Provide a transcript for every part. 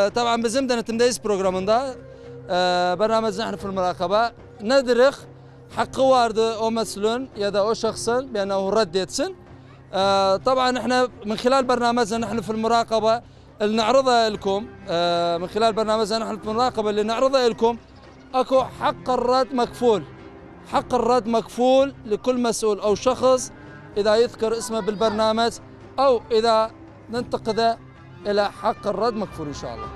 طبعا bizim denetimdeyiz programında برنامج نحن في المراقبة ندرخ hakkı vardı o mesulün ya da o şahsın بأنه reddetsin. طبعا احنا من خلال برنامجنا نحن في المراقبة اللي نعرضها لكم من خلال برنامجنا نحن في المراقبة اللي نعرضها لكم اكو حق الرد مكفول. حق الرد مكفول لكل مسؤول او شخص اذا يذكر اسمه بالبرنامج او اذا ننتقده الى حق الرد مكفول ان شاء الله.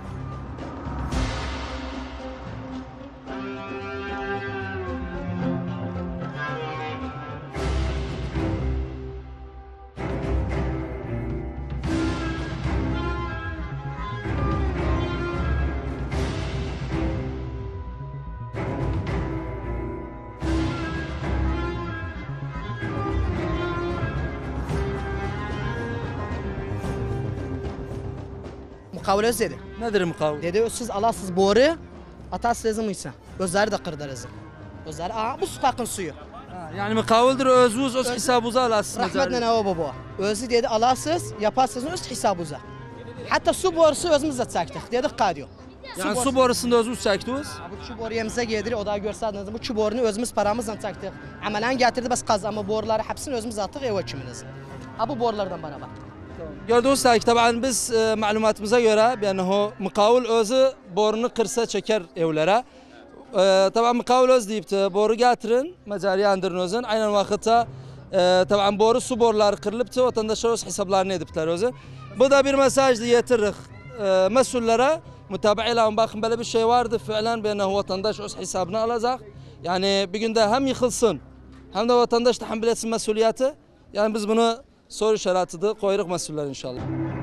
Mukavele dedi. Nedir mukavele? Dedi siz alasız boru, atasız mıysa. Özleri de kırdırız. Özleri, bu sokakın suyu. Yani mukaveldir özünüz öz hesabınıza alasız. Rahmetli ne o baba. Özü dedi alasız, yaparsınız öz hesabınıza. Hatta su borusu özümüzde çektik. Dedik kadıyor. Yani su borusunda özünüz çektiniz. Bu çu boruyemize gelir, o da görseydiniz bu çu borunu özümüz paramızla çektik. Amelen getirdi bas kaz ama boruları hepsini özümüz attık ev açımınız. Bu borulardan beraber. Gördüğünüz gibi tabii biz malumatımıza göre yani mukavil özü borunu kırsa çeker evlere. Tabii mukavil öz deyip de boru getirin, mecari andırın özün. Aynen vakitte tabii boru su boruları kırılıp da vatandaşlar öz hesaplarını edipler özü. Bu da bir mesaj yetirik mesullere. Mutabaayla bakın böyle bir şey vardı fiilen beğeni vatandaş öz hesabını alacak. Yani bir günde hem yıkılsın hem de vatandaş tahammül etsin mesuliyeti. Yani biz bunu soru işaretidir, koyuruk mesuller inşallah.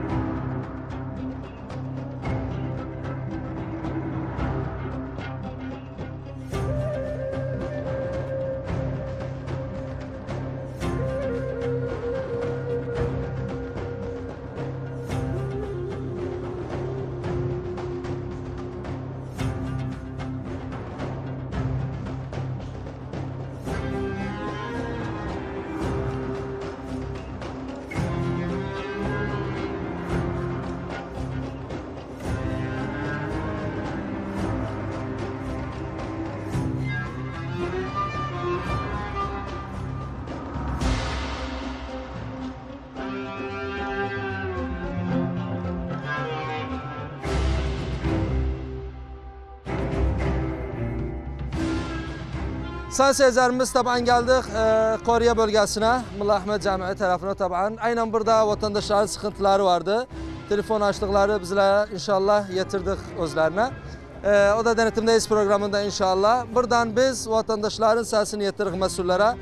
Sayın seyircilerimiz taban geldik Koriye bölgesine, Mullah Ahmet Camii tarafına taban. Aynen burada vatandaşların sıkıntıları vardı. Telefon açtıkları bizlere inşallah getirdik özlerine. O da denetimdeyiz programında inşallah. Buradan biz vatandaşların sesini getirdik mesullere.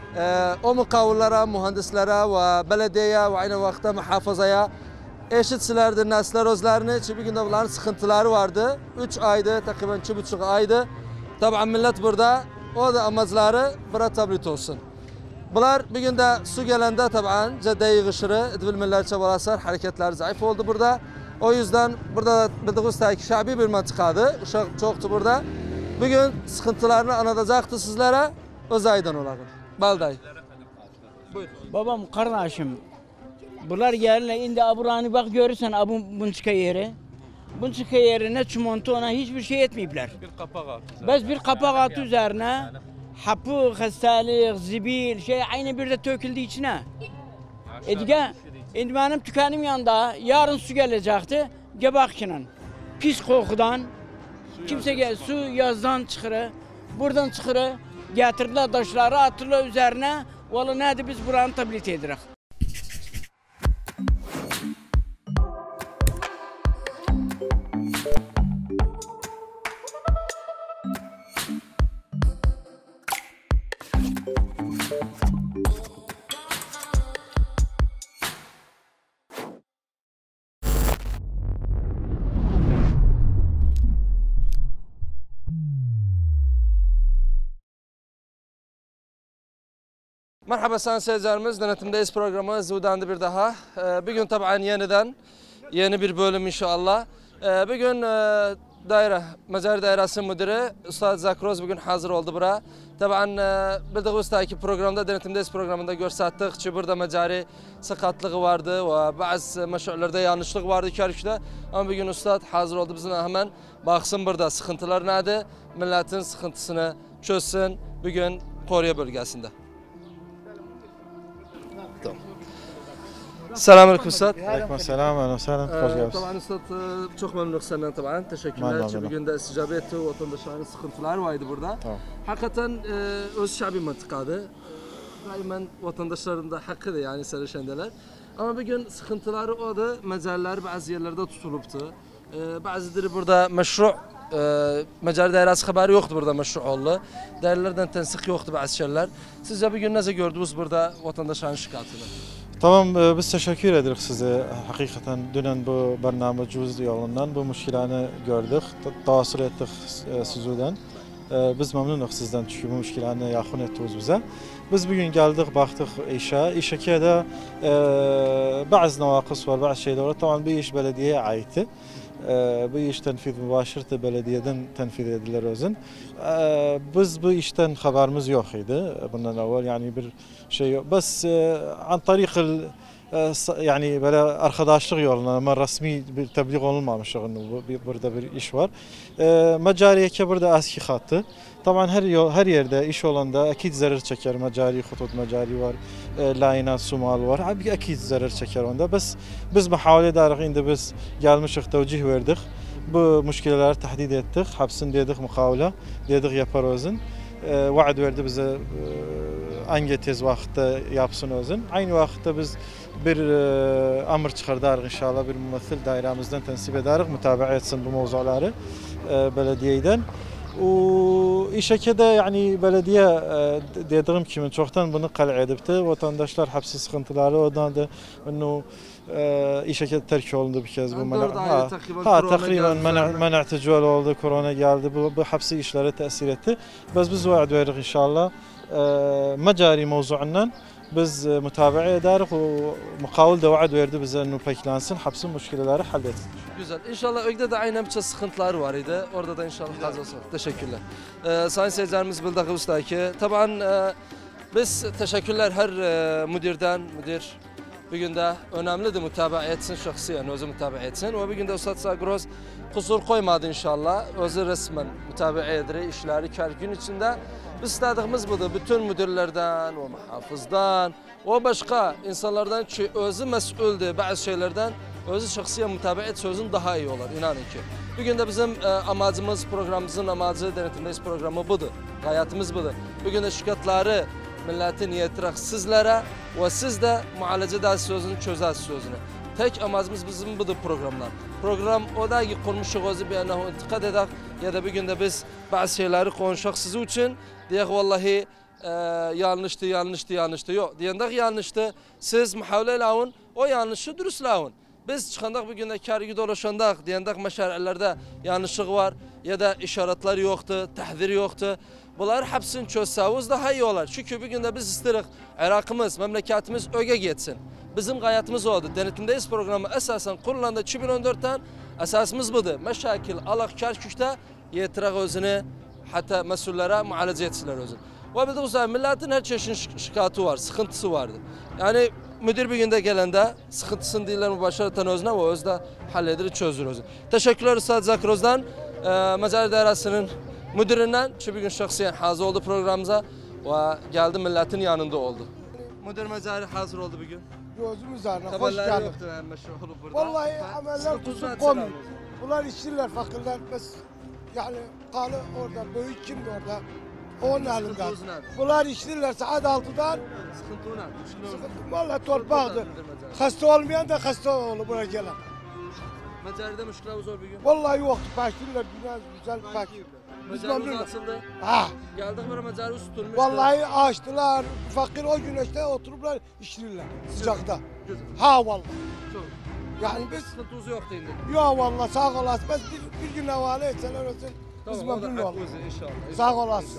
O mukavvillere, mühendislere ve belediyeye ve aynı vakitte muhafazaya eşitsilerdi nesler özlerini. Çünkü bir günde bunların sıkıntıları vardı. 3 aydı, takriben 2,5 aydı. Taban millet burada. O da amacları bura tablet olsun. Bunlar bir günde su gelende taban cadde yığışırı, edbil millet çabalasar, hareketler zayıf oldu burada. O yüzden burada bildiğiniz ki şabi bir mantıkadı, çoktu burada. Bugün sıkıntılarını anlatacaktı sizlere, özaydan olalım. Balday. Buyur. Babam kardeşim, bunlar yerine indi aburani bak görürsen bunçka yeri. Bunçka yerine çimontu ona hiçbir şey etmeyipler. Bir kapak at. Bes bir kapak atı üzerine hapı, hastalık, zibil şey aynı bir de töküldü içine. Edge, indi benim tükenim yanında yarın su gelecekti. Gebakçının pis kokudan kimse gel su yazdan çıkırı, buradan çıkırı getirdiler taşları attılar üzerine. Vallahi nerede biz buranın tablet edirik. Merhaba sayın seyircilerimiz, denetimdeyiz programı Zudan'da bir daha. Bugün tabii yeniden yeni bir bölüm inşallah. Bugün daire, Mecari Dairesi Müdürü Üstad Zakroz bugün hazır oldu bura. Taban bildiğiniz ki programda denetimdeyiz programında gösterdik ki burada Mecari sakatlığı vardı ve bazı meşrularda yanlışlık vardı Kerkük'te. Ama bugün Üstad hazır oldu bizimle hemen baksın burada sıkıntılar nerede, milletin sıkıntısını çözsün bugün Koriye bölgesinde. Tamam. Selamünaleyküm Üstad. Aleykümselam, ahlan vsahlan, hoş geldiniz. Taban Üstad çok memnunum senden taban. Teşekkürler ki bugün de isticabe etti. Vatandaşların sıkıntılar vardı burada. Tamam. Hakikaten öz şabi mantıkadı. Daima vatandaşların da hakkıdır yani serişendeler. Ama bugün sıkıntıları o da mezarlar bazı yerlerde tutuluptu. Bazıları burada meşru Mecari Dairesi haberi yoktu burada meşru oldu. Değerlerden tensik yoktu bazı şeyler. Sizce bugün nasıl gördünüz burada vatandaşların şikayetini? Tamam, biz teşekkür ederiz size. Hakikaten dönen bu barnamacımız yolundan bu müşkilanı gördük. Tavsiye ettik sizden. Biz memnunuz sizden çünkü bu müşkilanı yakın ettiniz bize. Biz bugün geldik, baktık işe. İşe de bazı navakıs var, bazı şeyler var. Tamam, bir iş belediyeye aitti. Bu iş tenfiz mübaşirti belediyeden tenfiz edilir özün. Biz bu işten haberimiz yok idi. Bundan evvel yani bir şey yok. Bas an tarih yani böyle arkadaşlık yoluna ama resmi bir tebliğ olunmamış burada bir iş var. Mecariye burada eski hattı. Tabii her yerde iş olanda akid zarar çeker. Mecari, hutut mecari var. Layına, sumal var. Abi akid zarar çeker onda. Biz muhavele ederek indi biz gelmişik tevcih verdik. Bu müşkileleri tahdid ettik. Hapsın dedik mukavele. Dedik yapar özün. Vaad verdi bize hangi tez vakitte yapsın özün. Aynı vakitte biz bir emir çıkardarız inşallah bir mümethil dairemizden tensip ederiz. Mutabaa etsin bu mevzuları belediyeden. O işe de yani belediye dediğim gibi çoktan bunu kale edipti. Vatandaşlar hapsi sıkıntıları odan da onu işe terk oldu bir kez bu takriben men'atecol oldu, korona geldi. Bu hapsi işlere tesir etti. Biz vaad veririz inşallah. Mecari mevzuundan biz mutabaa ederiz ve mukavil de vaad verdi bize ennu peklansın, hapsin müşkileleri halletsin. Güzel. İnşallah öyle de aynı bir sıkıntılar var idi. Orada da inşallah hazır olsun. Teşekkürler. Sayın seyircilerimiz bildiği usta ki taban biz teşekkürler her müdür bugün de önemlidir mutabaa etsin şahsiyen özü mutabaa etsin ve bugün de Üstad Zakroz kusur koymadı inşallah. Özü resmen mutabaa edir işleri gün içinde. Biz istediğimiz budur. Bütün müdürlerden, o muhafızdan, o başka insanlardan ki özü mesuldü bazı şeylerden özü şahsiyen mutabaa et sözün daha iyi olur inanın ki. Bugün de bizim amacımız programımızın amacı denetimdeyiz programı budur. Gayetimiz budur. Bugün de şikayetleri milletin yetirək sizlere ve siz de muhalece edersiniz sözünü çözersiniz sözünü. Tek amacımız bizim budur programdan. Program o da ki konuşuq özü bir anahı intikad edək ya da bugün de biz bazı şeyleri konuşaq sizi için diyək vallahi yanlıştı yok. Diyendək yanlıştı siz muhavle lavun o yanlışı dürüst lavun. Biz çıxandaq bugün de kərgi dolaşandaq diyendək məşərilerde yanlışlık var ya da işaretler yoktu, tahdir yoktu. Bunlar hepsini çözsəviz daha iyi olar. Çünkü bugün de biz istirik Irak'ımız, memleketimiz öge geçsin. Bizim gayetimiz oldu. Denetimdeyiz programı esasen kurulanında 2014'ten esasımız budur. Meşakil Allah Kerkük'te yetirək özünü hatta mesullere muhalece etsinler özünü. Ve bir de uzay milletin her çeşit şikayeti var, sıkıntısı vardı. Yani müdür bir günde gelende sıkıntısını değiller mübaşareten özüne ve özde halledir, çözür özünü. Teşekkürler Üstad Zakroz'dan, Mecari Dairesi'nin müdüründen ki bugün şahsiyen hazır oldu programımıza ve geldi milletin yanında oldu. Müdür Mecari hazır oldu bugün. Gözümüz ağrına, hoş Haberleri geldin. yoktu yani meşhur olup burada. Vallahi ameller tutup koymuyor. Bunlar işçiler, fakirler, biz yani kalı orada, büyük kimdi orada? Onun elinden. Bunlar işçiler saat 6'dan. Sıkıntı ne? Sıkıntı vallahi torpaktır. Hasta olmayan da hasta olur buraya gelen. Mecari'de müşküler zor bir gün. Vallahi yoktu, pakirler, güzel pakir. Biz Mecari memnunuz. açıldı. Ha. Geldik buraya Mecari tutulmuş. Vallahi açtılar, fakir o güneşte oturuplar işçiler sıcakta. Güzel. Ha vallahi. Çok. Yani biz Sıkıntımız yok değil. ya vallahi sağ olasın. Biz bir gün havale etseler olsun. Biz Tamam, o da memnun olalım. hakkımız inşallah. Sağ olasın.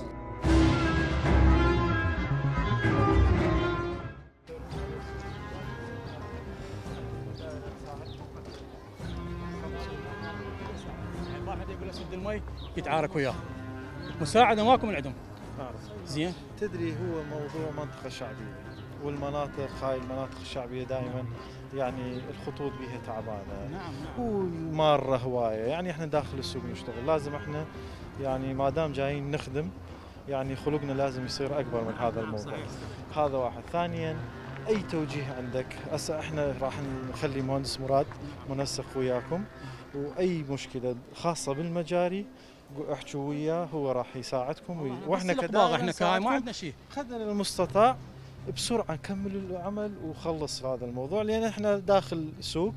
İnşallah. يقول اسد المي يتعارك وياه. مساعده ماكو من عندهم. زين. تدري هو موضوع منطقة شعبية، والمناطق هاي المناطق الشعبية دائما يعني الخطوط بها تعبانة. نعم. والمارة هواية، يعني احنا داخل السوق نشتغل، لازم احنا يعني ما دام جايين نخدم يعني خلقنا لازم يصير اكبر من هذا الموضوع. هذا واحد. ثانيا اي توجيه عندك، هسه احنا راح نخلي مهندس مراد منسق وياكم، واي مشكلة خاصة بالمجاري احكوا وياه، هو راح يساعدكم واحنا كدائرة احنا كهاي ما عندنا شيء. قدر المستطاع بسرعه نكمل العمل وخلص هذا الموضوع، لان احنا داخل سوق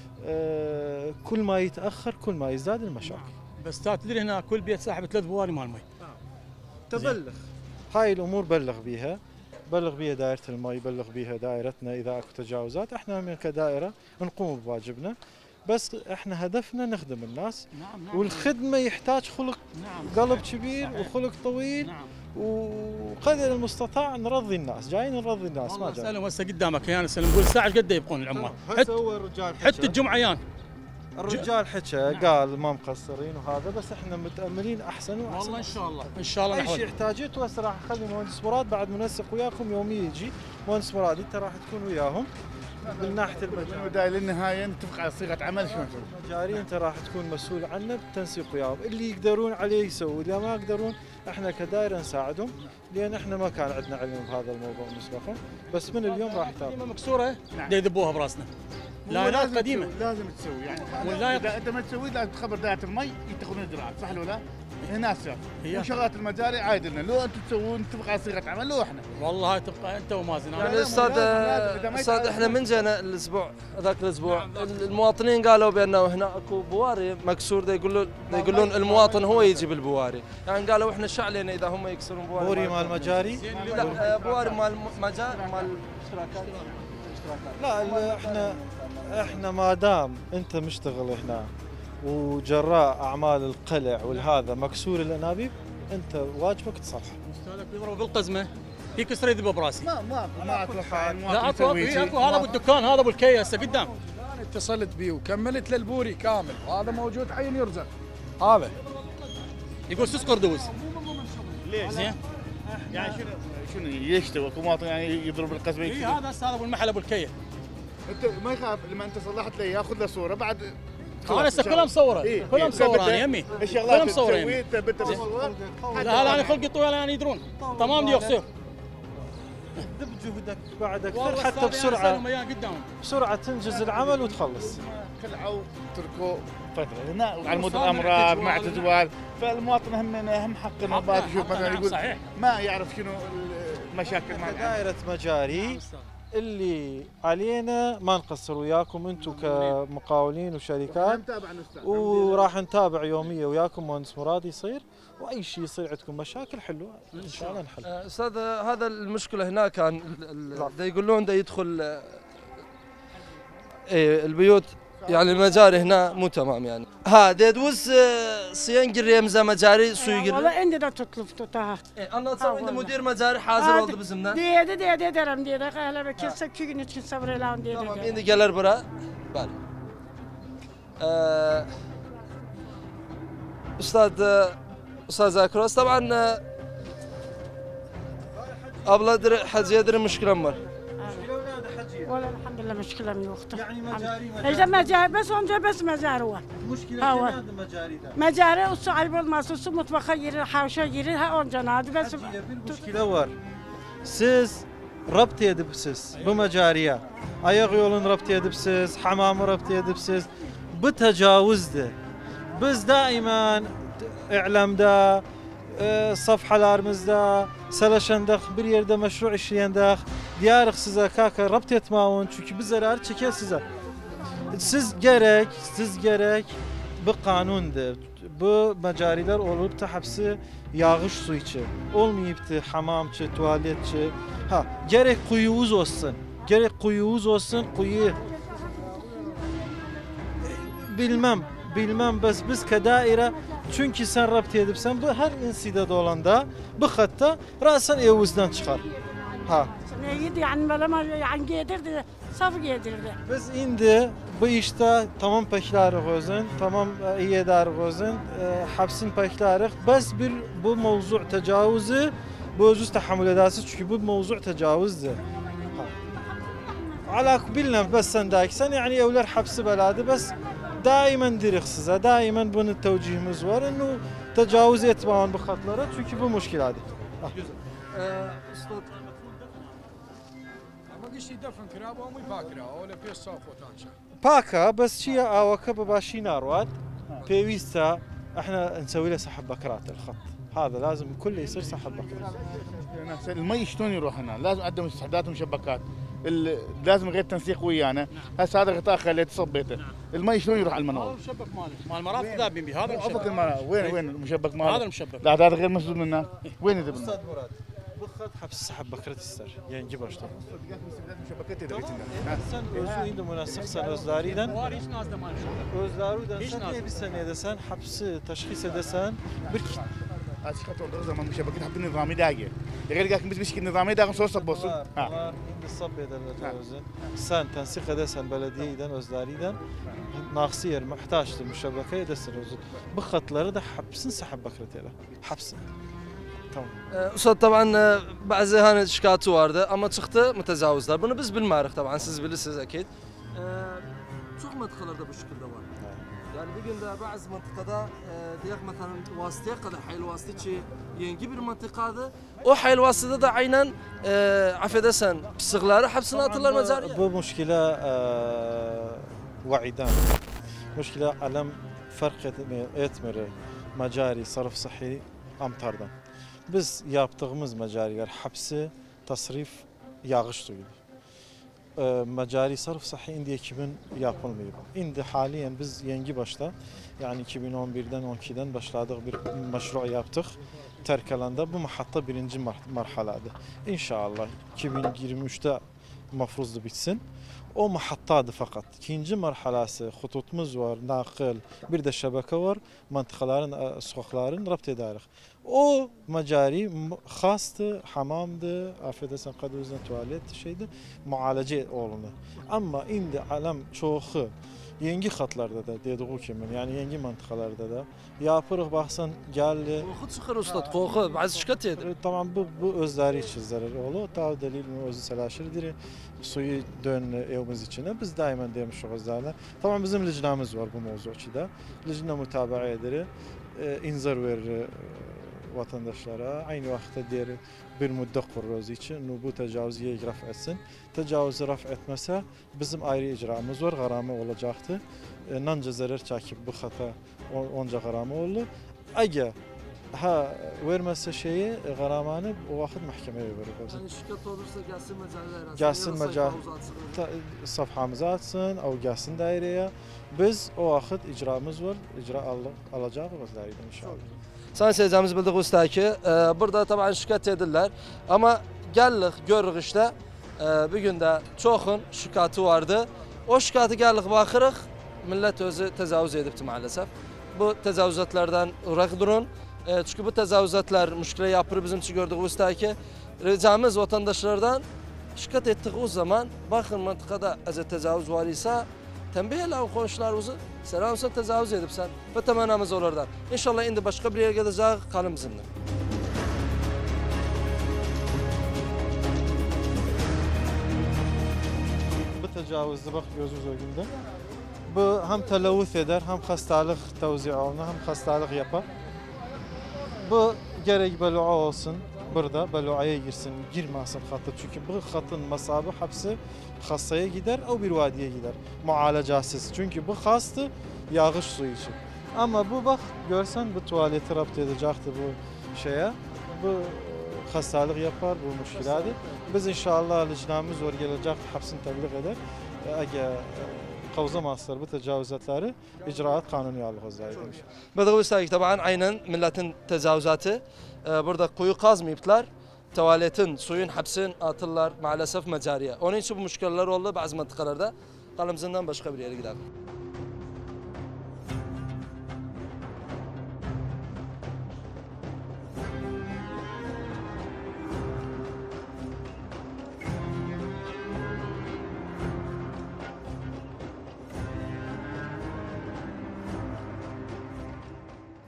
كل ما يتاخر كل ما يزداد المشاكل. بس تدري هنا كل بيت صاحب 3 بواري مال مي. تبلغ هاي الامور، بلغ بيها دائره المي، بلغ بيها دائرتنا اذا اكو تجاوزات، احنا من كدائره نقوم بواجبنا، بس احنا هدفنا نخدم الناس. نعم. والخدمه يحتاج خلق، قلب كبير وخلق طويل. نعم. وقدر المستطاع نرضي الناس، جايين نرضي الناس. ما جاي سلم هسه قدامك يا سلم، نقول ساعه قد يبقون العمال. هو الرجال حتى الجمعه يان الرجال حكى قال ما مقصرين وهذا، بس احنا متاملين احسن واحسن. والله ان شاء الله اي شيء احتاجته هسه راح اخلي مهندس مراد بعد منسق وياكم يومي يجي مهندس مراد، انت راح تكون وياهم من ناحيه المجاري. البدايه للنهايه نتفق على صيغه عمل شلون نسوي؟ المجاري انت راح تكون مسؤول عنه بالتنسيق وياهم، اللي يقدرون عليه يسوي، اذا ما يقدرون احنا كدائره نساعدهم، لان احنا ما كان عندنا علم بهذا الموضوع مسبقا، بس من اليوم راح يتابعوا. مكسوره يذبوها براسنا. لا قديمه لازم تسوي يعني اذا انت ما تسوي لازم تخبر دائره المي يتخذون اجراءات، صح ولا لا؟ هنا السبب. وشغلات المجاري عادي لنا، لو انتم تسوون نتفق على صيغه عمل، لو احنا والله تبقى انت ومازن. يعني استاذ احنا من جينا الاسبوع ذاك الاسبوع المواطنين قالوا بان هنا اكو بواري مكسور، يقولون المواطن هو يجيب البواري، يعني قالوا احنا شعلنا اذا هم يكسرون بواري مال مجاري. لا بواري مال مجاري مال اشتراكات. لا احنا ما دام انت مشتغل هنا وجراء اعمال القلع والهذا مكسور الانابيب، انت واجبك تصلحه. استاذك يضرب بالقزمه يكسر يذبه براسي. ما اتوقع. لا اكو هذا ابو الدكان، هذا ابو الكي هسه قدام. اتصلت بيه وكملت للبوري كامل، وهذا موجود حي يرزق. هذا يقول سوس قردوس. ليش؟ زين. يعني شنو يشتوي اكو مواطن يعني يضرب القزمه؟ اي هذا هسه هذا ابو المحل ابو الكي. انت ما يخاف لما انت صلحت له ياخذ له صوره بعد. انا هسه كلها مصوره. كلها مصوره انا يمي. الشغلات اللي تسويها انت مصور. لا انا خلقي طويل يعني يدرون. تمام دي يخسر. دب جهدك بعد اكثر حتى بسرعه تنجز العمل وتخلص. خلعوا تركوا فتره هنا على مود الامراض مع تزوال، فالمواطن هم حق انه يشوف مثلا يقول ما يعرف شنو المشاكل مع دائره مجاري اللي علينا ما نقصر وياكم انتم كمقاولين وشركات، وراح نتابع يوميا وياكم مهندس مراد يصير، واي شيء يصير عندكم مشاكل حلوها ان شاء الله نحل. استاذ هذا المشكله هنا كان يقولون يدخل البيوت، يعني المجاري هنا مو تمام يعني. ديدوز سينجر يمزا مجاري سويجر. والله عندنا تطلب توتها. انا تصور عند مدير مجاري حاضر oldu bizimle. دي درم دي قال بك سكين için sabrelan دي. Tamam şimdi gelir bura. Bari. استاذ زاكروس طبعا ابله در حجيه در مشكله مر. والله الحمد لله مشكلة من وقتها. يعني مجاري مجاري بس هم بس مجاري هو. مشكلة هذا مجاري ده. مجاري والصعب والماسوس مطبخ يري حاوشة يري ها أنجناد بس. مشكلة var. Siz rapt edipsiz bu mecariye. Ayak yolun rapt edipsiz, hamamı rapt edipsiz. Bu tecavüzdü. Biz daimen i'lamda safhalarımızda çalışandak bir yerde meşru işleyendak diyarık size kaka rapt etmağın çünkü bir zarar çeker size. Siz gerek bu kanundu. Bu mecariler olup da hepsi yağış su içi. Olmayıp da hamamçı, tuvaletçi. Gerek kuyuğuz olsun. Kuyu. Bilmem bes biz kedaire çünkü sen rapt edipsen bu her insidada olanda bu hatta rasen evuzdan çıkar. يعني بلا ما يعني قدرت Safı giydirirdi. Biz indi bu işte tamam peklarıq özün, tamam iyi edərik özün, hapsin peklarıq. Bes bir bu mevzu tecavüzü bu özüz tahammül edəsiz çünkü bu mevzu tecavüzdür. Ala bilmem bes sen daksen yani evler hapsi beladı bes daima dirik size, daima bunun tevcihimiz var ennu tecavüz etmeyin bu hatlara çünkü bu müşkiladı. قشتي دفن كرابه ومي باكره ولا في الصاف وتانشا باكا بس شيء اوكا بباشي نارواد بيويستا احنا نسوي له سحب بكرات الخط هذا لازم كله يصير سحب بكرات. المي شلون يروح هنا؟ لازم عندهم استحداث ومشبكات لازم غير تنسيق ويانا هسه هذا غطاء خليت صبيته المي شلون يروح على المنور؟ المشبك مال المرافق ذابين به هذا المشبك وين المشبك ماله؟ هذا المشبك لا هذا غير مسدود من الناس وين يذبح؟ استاذ مراد بخط حبس سحب بكرات السر يعني جيب اشتغل sen özü indi münasip sen özlerinden var hiç nazda mal özleriden sen bir sene desen hapsi teşhis edesen bir اشكال تقول زمان مشبكات حاطين نظامي داقي غير قاك بس النظامي داقي صور صبوسو var indi sab ederler özün sen tensik edersen belediyeden özlerinden naqsi yer muhtaçtır müşebekeye desin özün bu hatları da hapsin sahab bakratıyla hapsin. Tamam. Ustad taban bazı hani şikayeti vardı ama çıktı mütezavizler. Bunu biz bilmiyoruz taban siz bilirsiniz akid. Çok mıntıkalarda bu şekilde var. Yani bir günde bazı mıntıkada diyelim mesela vasıtaya kadar hayal vasıtı ki yeni bir mıntıkadı. O hayal vasıtada da aynen affedersen psikları hapsine atırlar mezarıya. Bu müşkile vaiden. Müşkile alem fark etmir mecari sarf sahi amtardan. Biz yaptığımız mecariler hapsi tasrif yağış suyudur. Mecari sarf sahi indi 2000 yapılmıyor. İndi haliyen biz yeni başta yani 2011'den 12'den başladık bir meşru yaptık. Terkalanda bu mahatta birinci marhaladı. İnşallah 2023'te mafruzlu bitsin. O mahattadı fakat. İkinci marhalası hututumuz var, nakil, bir de şebeke var. Mantıkaların, sokakların rapt ederek. O mecari khastı, hamamdı, affedersen kadrozdan tuvalet şeydi, mualece olundu. Ama indi alem çoğu yeni hatlarda da dediği kimin yani yeni mantıkalarda da yapırıq baksan geldi. Koku çıkır ustad, koku bazı şikayet edir. Tamam bu özleri için zarar olur. Ta delil mi özü selaşırdır. Suyu dön evimiz içine. Biz daima demiş o özlerle. Tamam bizim licnamız var bu mevzuçida. Licna mutabaa eder. İnzar verir vatandaşlara. Aynı vakitte diğer bir müddet kururuz için bu tecavüzü raf etsin. Tecavüzü raf etmese bizim ayrı icramız var. Garame olacaktı. Nanca zarar çekip bu hata onca garame olur. Eğer ha vermezse şeyi garamanı o vakit mahkemeye verir. Yani şikayet olursa gelsin mecariler. Gelsin mecari safhamızı atsın, o gelsin daireye. Biz o vakit icramız var, icra alacağız vazlarıydı inşallah. Sayın seyircimiz bildik usta ki burada tabii şikayet edirler ama geldik görürük işte bir günde çoğun şikayeti vardı. O şikayeti geldik bakırıq millet özü tecavüz edipti maalesef. Bu tecavüzatlardan uzak durun. Çünkü bu tecavüzatlar müşkile yapır bizim için gördük usta ki ricamız vatandaşlardan şikayet ettik o zaman bakın mantıkada tecavüz var ise tembih o komşularımızı selam sen tecavüz edip sen ve temennamız oradan. İnşallah indi başka bir yere gideceğiz kalın bizimle. Bu tecavüzde bak gözümüz önünde. Bu hem televüz eder hem hastalık tevzi olunu hem hastalık yapar. Bu gerek belu'a olsun burada belu'aya girsin girmesin hattı çünkü bu hattın masabı hapsi hastaya gider o bir vadiye gider mualecasız çünkü bu hastı yağış suyu için ama bu bak görsen bu tuvaleti rapt edecekti bu şeye bu hastalık yapar bu müşkiladı biz inşallah licnamız var gelecek hapsini tebliğ eder eğer kavzamazlar bu tecavüzatları icraat kanuni algızlar demiş. Bedava üstelik tabii aynen milletin tecavüzatı burada kuyu kazmayıplar. Tuvaletin, suyun, hapsin atırlar maalesef mecariye. Onun için bu müşküller oldu bazı mantıkalarda. Kalımızdan başka bir yere gidelim.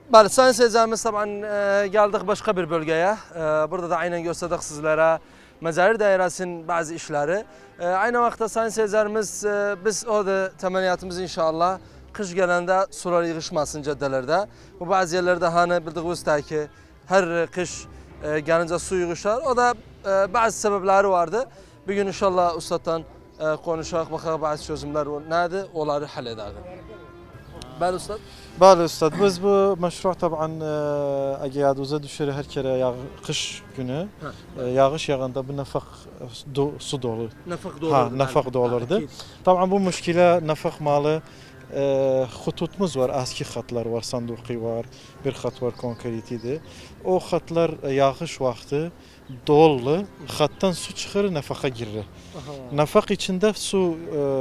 Bəli, sayın seyircilərimiz, taban geldik başka bir bölgeye. Burada da aynen gösterdik sizlere Məcəri Dairəsinin bazı işleri. Aynı vaxtda sayın seyircilərimiz, biz orada təməliyyatımız inşallah kış gələndə sular yığışmasın cəddələrdə. Bu bazı yerlərdə hani bildiğiniz ki, her kış gəlincə su yığışar. O da bazı sebepleri vardı. Bir gün inşallah ustadan konuşaq, baxaq bazı çözümler nədir, onları həll edərdik. Bəli ustad. Bəli ustad, biz bu meşru taban agiyadımıza düşür her kere kış günü yağış yağında bu nafak su dolu. Nafak dolu. Ha, nafak dolurdu. Taban bu müşkile nafak malı xututumuz var, eski hatlar var, sanduqi var, bir hat var konkretidir. O hatlar yağış vakti dolu, hattan su çıkır, nafaka girir. Nafak içinde su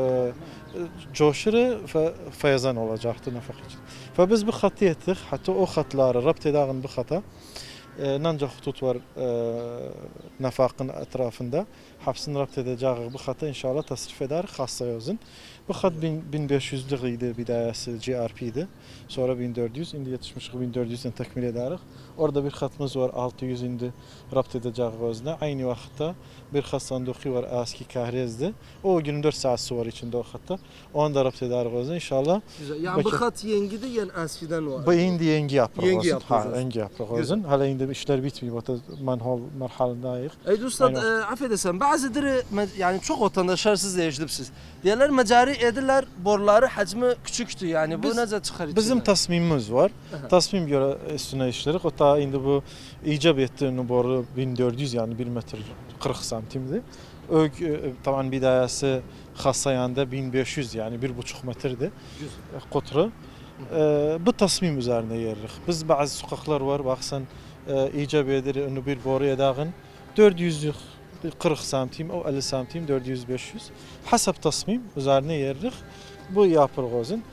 coşur ve feyzan olacaktı nafak için. Ve biz bu hatı ettik, hatta o hatları rapt edağın bu hata. Nanca hutut var nafakın etrafında. Hapsini rapt edeceğiz bu hata inşallah tasrif eder, hassa yazın. Bu hat 1500'lük idi bidayası GRP'di. Sonra 1400, şimdi yetişmişik 1400'den tekmil ederiz. Orada bir hatımız var 600 indi rapt edeceğiz özüne. Aynı vakitte bir hat sanduqi var eski kahrezdi. O 24 saat su var içinde o hatta. Onu da rapt ederiz özüne inşallah. Güzel. Yani bu hat yengidir, yani eskiden var. Bu indi yengi yaprak yengi olsun. Ha, yengi yaprak olsun. Hala indi işler bitmiyor. Manhol marhalındayıq. Ey ustad, affedersen bazıları yani çok vatandaşlar siz de eşidipsiz. Diyorlar Məcəri edirlər, boruları hacmi küçüktü, yani bu necə çıxar? Bizim tasmimimiz var. Tasmim göre üstüne işlerik. O da indi bu icab ettiğini boru 1400 yani 1 metr 40 santimdi. Taban bidayası xassayanda 1500 yani 1,5 metrdi. Kutru. Bu tasmim üzerine yeririk. Biz bazı sokaklar var, baksan icab edir onu bir boru edağın 400 40 santim o 50 santim 400-500 hasap tasmim üzerine yeririk. Bu yapılır özün.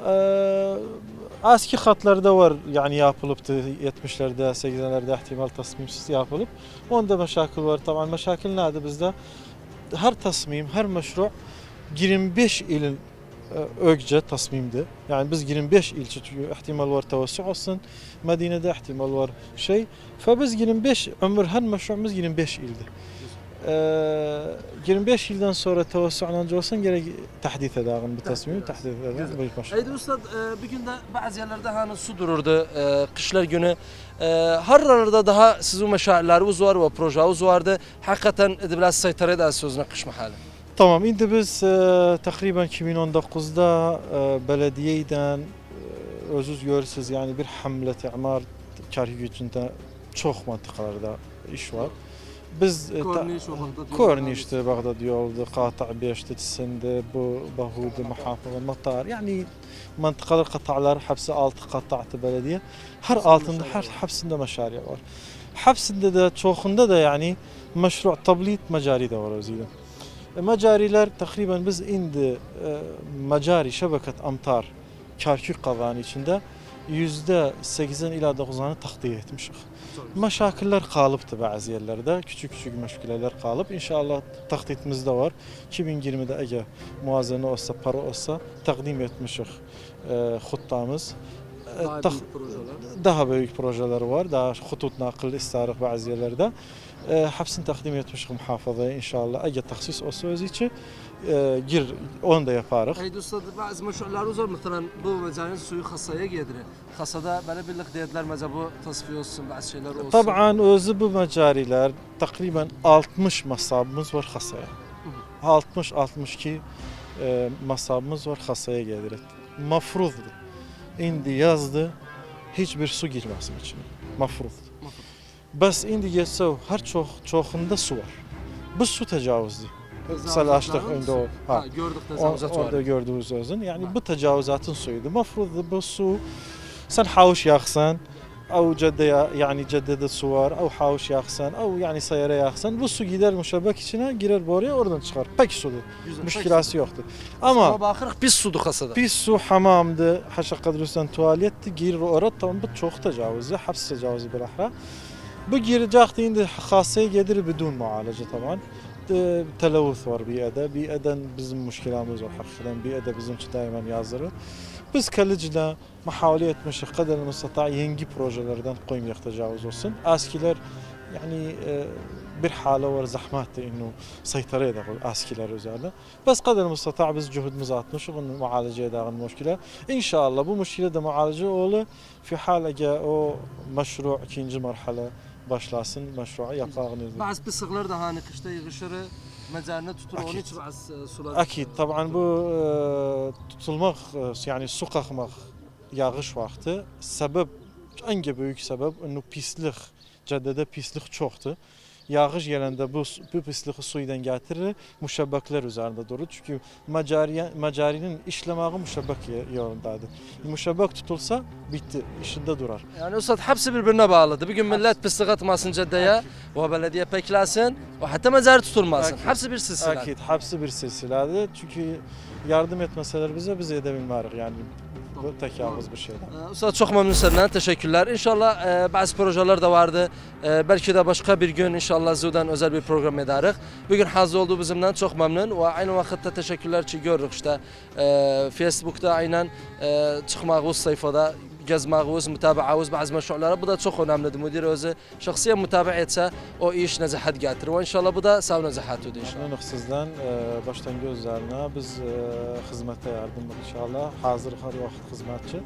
Eski hatlarda var yani yapılıptı 70'lerde 80'lerde ihtimal tasmimsiz yapılıp. Onda meşakil var. Taban meşakil nedir bizde? Her tasmim, her meşru 25 ilin ögce tasmimdi. Yani biz 25 il ihtimal var tevessü olsun. Medine'de ihtimal var şey. Fabiz 25 ömür her meşruumuz 25 ildi. 25 yıldan sonra tevessü'nün olsan gerek tahdit edağın bir tasmim, tahdit edağın. Eydi ustad, bir günde bazı yerlerde hani su dururdu, kışlar günü. Harlarda daha sizin meşairleriniz var ve projeniz vardı. Hakikaten biraz saytara eder sözüne kış mahalı. Tamam, şimdi biz takriben 2019'da belediyeden özüz görürsünüz yani bir hamlet imar karı gücünde çok mantıkalarda iş var. Biz Korniş'te Bağdat yoldu, Qata 5'te Tisinde, bu Bahudu, Mahafıza, Matar yani mantıkalar qata'lar hepsi 6 qata'tı belediye. Her altında her hepsinde meşari var. Hepsinde de çoğunda da yani meşru tablit mecari de var özüyle. Mecariler takriben biz indi mecari şebekat amtar Kerkük qavanı içinde %80 ila 90'ı takdiye etmişik. Meşakiller kalıptı bazı yerlerde, küçük meşkileler kalıp. İnşallah takditimizde var. 2020'de eğer muazzene olsa, para olsa takdim etmişik huttamız. Daha büyük projeler var. Daha hutut nakil isterik bazı yerlerde. Hepsini takdim etmişik muhafazaya inşallah. Eğer taksis olsa özü için gir onu da yaparız. Eydi ustad, bazı meşrularımız var. Mesela bu Məcərin suyu xasaya gedirir. Xasada böyle birlik deyirlər, mesela bu tasfiye olsun, bazı şeyler olsun. Taban özü bu mecariler takriben 60 masabımız var xasaya. 60-62 masabımız var xasaya gedirir. Mafruzdur. İndi yazdı, hiçbir su girmesin içine. Mafruzdur. Bas indi geçse her çoğunda su var. Bu su tecavüzdü. Salaştık önde o. Gördük tecavüzat var. Orada gördüğümüz özün. Yani bu tecavüzatın suyuydu. Mafruzdu bu su. Sen havuç yaksan, او جده yani caddede su var, او havuç yaksan, او yani sayara yaksan bu su gider müşebbek içine girer boruya oradan çıkar. Pek sudur. Müşkilası yoktu. Ama bakırıq pis sudur xasada. Pis su hamamdı, haşa kadrosan tuvaletti, girir orada tam bu çok tecavüzü, hapis tecavüzü bilahra. Bu girecekti indi xasaya gelir bidun mualaje taban. Televüz var biyede. Biyeden bizim müşkilamız var hakikaten. Biyede bizim için daima yazdırır. Biz kalıcıda muhavele etmişik kadar müstata yeni projelerden koymaya tecavüz olsun. Askiler yani bir hale var zahmetti innu saytara eder askiler üzerinde. Bas kadar müstata biz cühdümüzü atmışız onu muhalece eden müşkile. İnşallah bu müşkile de muhalece olur. Fi hal o meşru ikinci marhala başlasın meşru'a yapağını. Bazı pislikler de hani kışta yığışırı mezarına tutur onun için bazı sular. Akid taban bu tutulmak yani su kakmak yağış vakti sebep en büyük sebep innu pislik caddede pislik çoktu. Yağış gelende bu pisliği suydan getirir, müşebbekler üzerinde durur. Çünkü macarinin işlemeği müşebbek yolundadır. Müşebbek tutulsa bitti, işinde durar. Yani Ustad hepsi birbirine bağlıdır. Bir gün millet pislik atmasın caddeye, ve belediye peklesin, ve hatta mezar tutulmasın. Hepsi bir silsile. Akid, hepsi bir silsiledir. Çünkü yardım etmeseler bize edebilmeliyiz yani. Bu tekâhımız bir şeyden. Ustad çok memnun senden, teşekkürler. İnşallah bazı projeler de vardı. Belki de başka bir gün inşallah Zu'dan özel bir program ederiz. Bugün hazır olduğu bizimden çok memnun ve aynı vakitte teşekkürler ki gördük işte Facebook'ta aynen çıkmağımız sayfada gezmağımız, mütabağımız bazı meşrulara bu da çok önemlidir. Müdür özü şahsiyen mütabaa etse o iş nezahat getirir ve inşallah bu da sağ nezahat ödü inşallah. Memnunum sizden baştan gözlerine biz hizmete yardım inşallah hazır her vakit hizmetçi.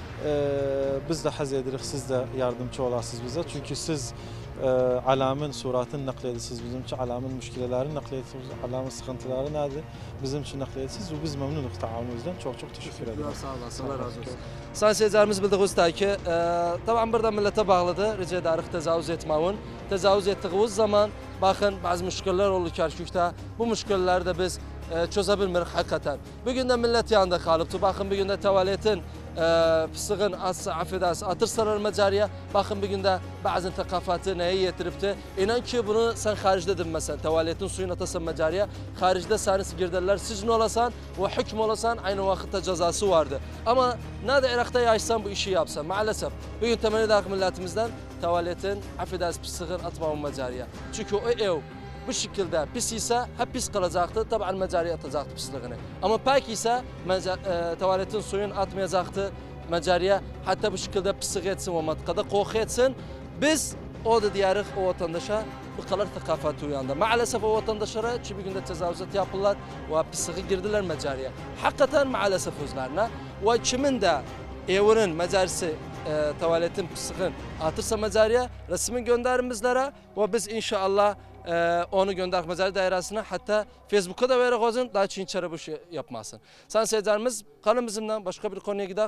Biz de haz ederiz siz de yardımcı olasınız bize çünkü siz alamın suratını naklediniz bizim için alamın müşkilelerini naklediniz alamın sıkıntıları nedir bizim için naklediniz ve biz memnunuz taavununuzdan çok teşekkür ederim. Sağ olasın Allah razı olsun. Sayın seyircilerimiz bildiğiniz ki tabii burada millete bağlıdır rica ederiz tecavüz etmeyin. Tecavüz ettiğiniz zaman bakın bazı müşkiller olur Kerkük'te bu müşkilleri de biz çözebilmirik hakikaten. Bugün de millet yanında kalıptı. Bakın bugün de tuvaletin pisliğin affedersin atırsalar mecariye. Bakın bugün de bazı thakafatı neye yetiripti. İnan ki bunu sen haricde dinmesen. Tuvaletin suyunu atasın mecariye. Haricde seni girderler. Sicin olasan ve hüküm olasan aynı vakitte cezası vardı. Ama ne de Irak'ta yaşsan bu işi yapsan. Maalesef bugün temenni de milletimizden tuvaletin affedersin pisliğin atmamın mecariye. Çünkü o ev bu şekilde pis ise hep pis kalacaktı. Tabii mecariye atacaktı pisliğini. Ama pek ise tuvaletin suyunu atmayacaktı mecariye. Hatta bu şekilde pislik etsin o matkada koku etsin. Biz o da diyarıq o vatandaşa bu kadar thakafat uyandı. Maalesef o vatandaşlara bir günde tecavüzat yapırlar ve pisliği girdiler mecariye. Hakikaten maalesef özlerine ve kimin de evinin mecarisi tuvaletin pisliğin atırsa mecariye resmi gönderin bizlere ve biz inşallah onu gönderdik mezarı dairesine hatta Facebook'a da vererek olsun daha için içeri bu şey yapmasın. Sayın seyircilerimiz kalın bizimle başka bir konuya gidelim.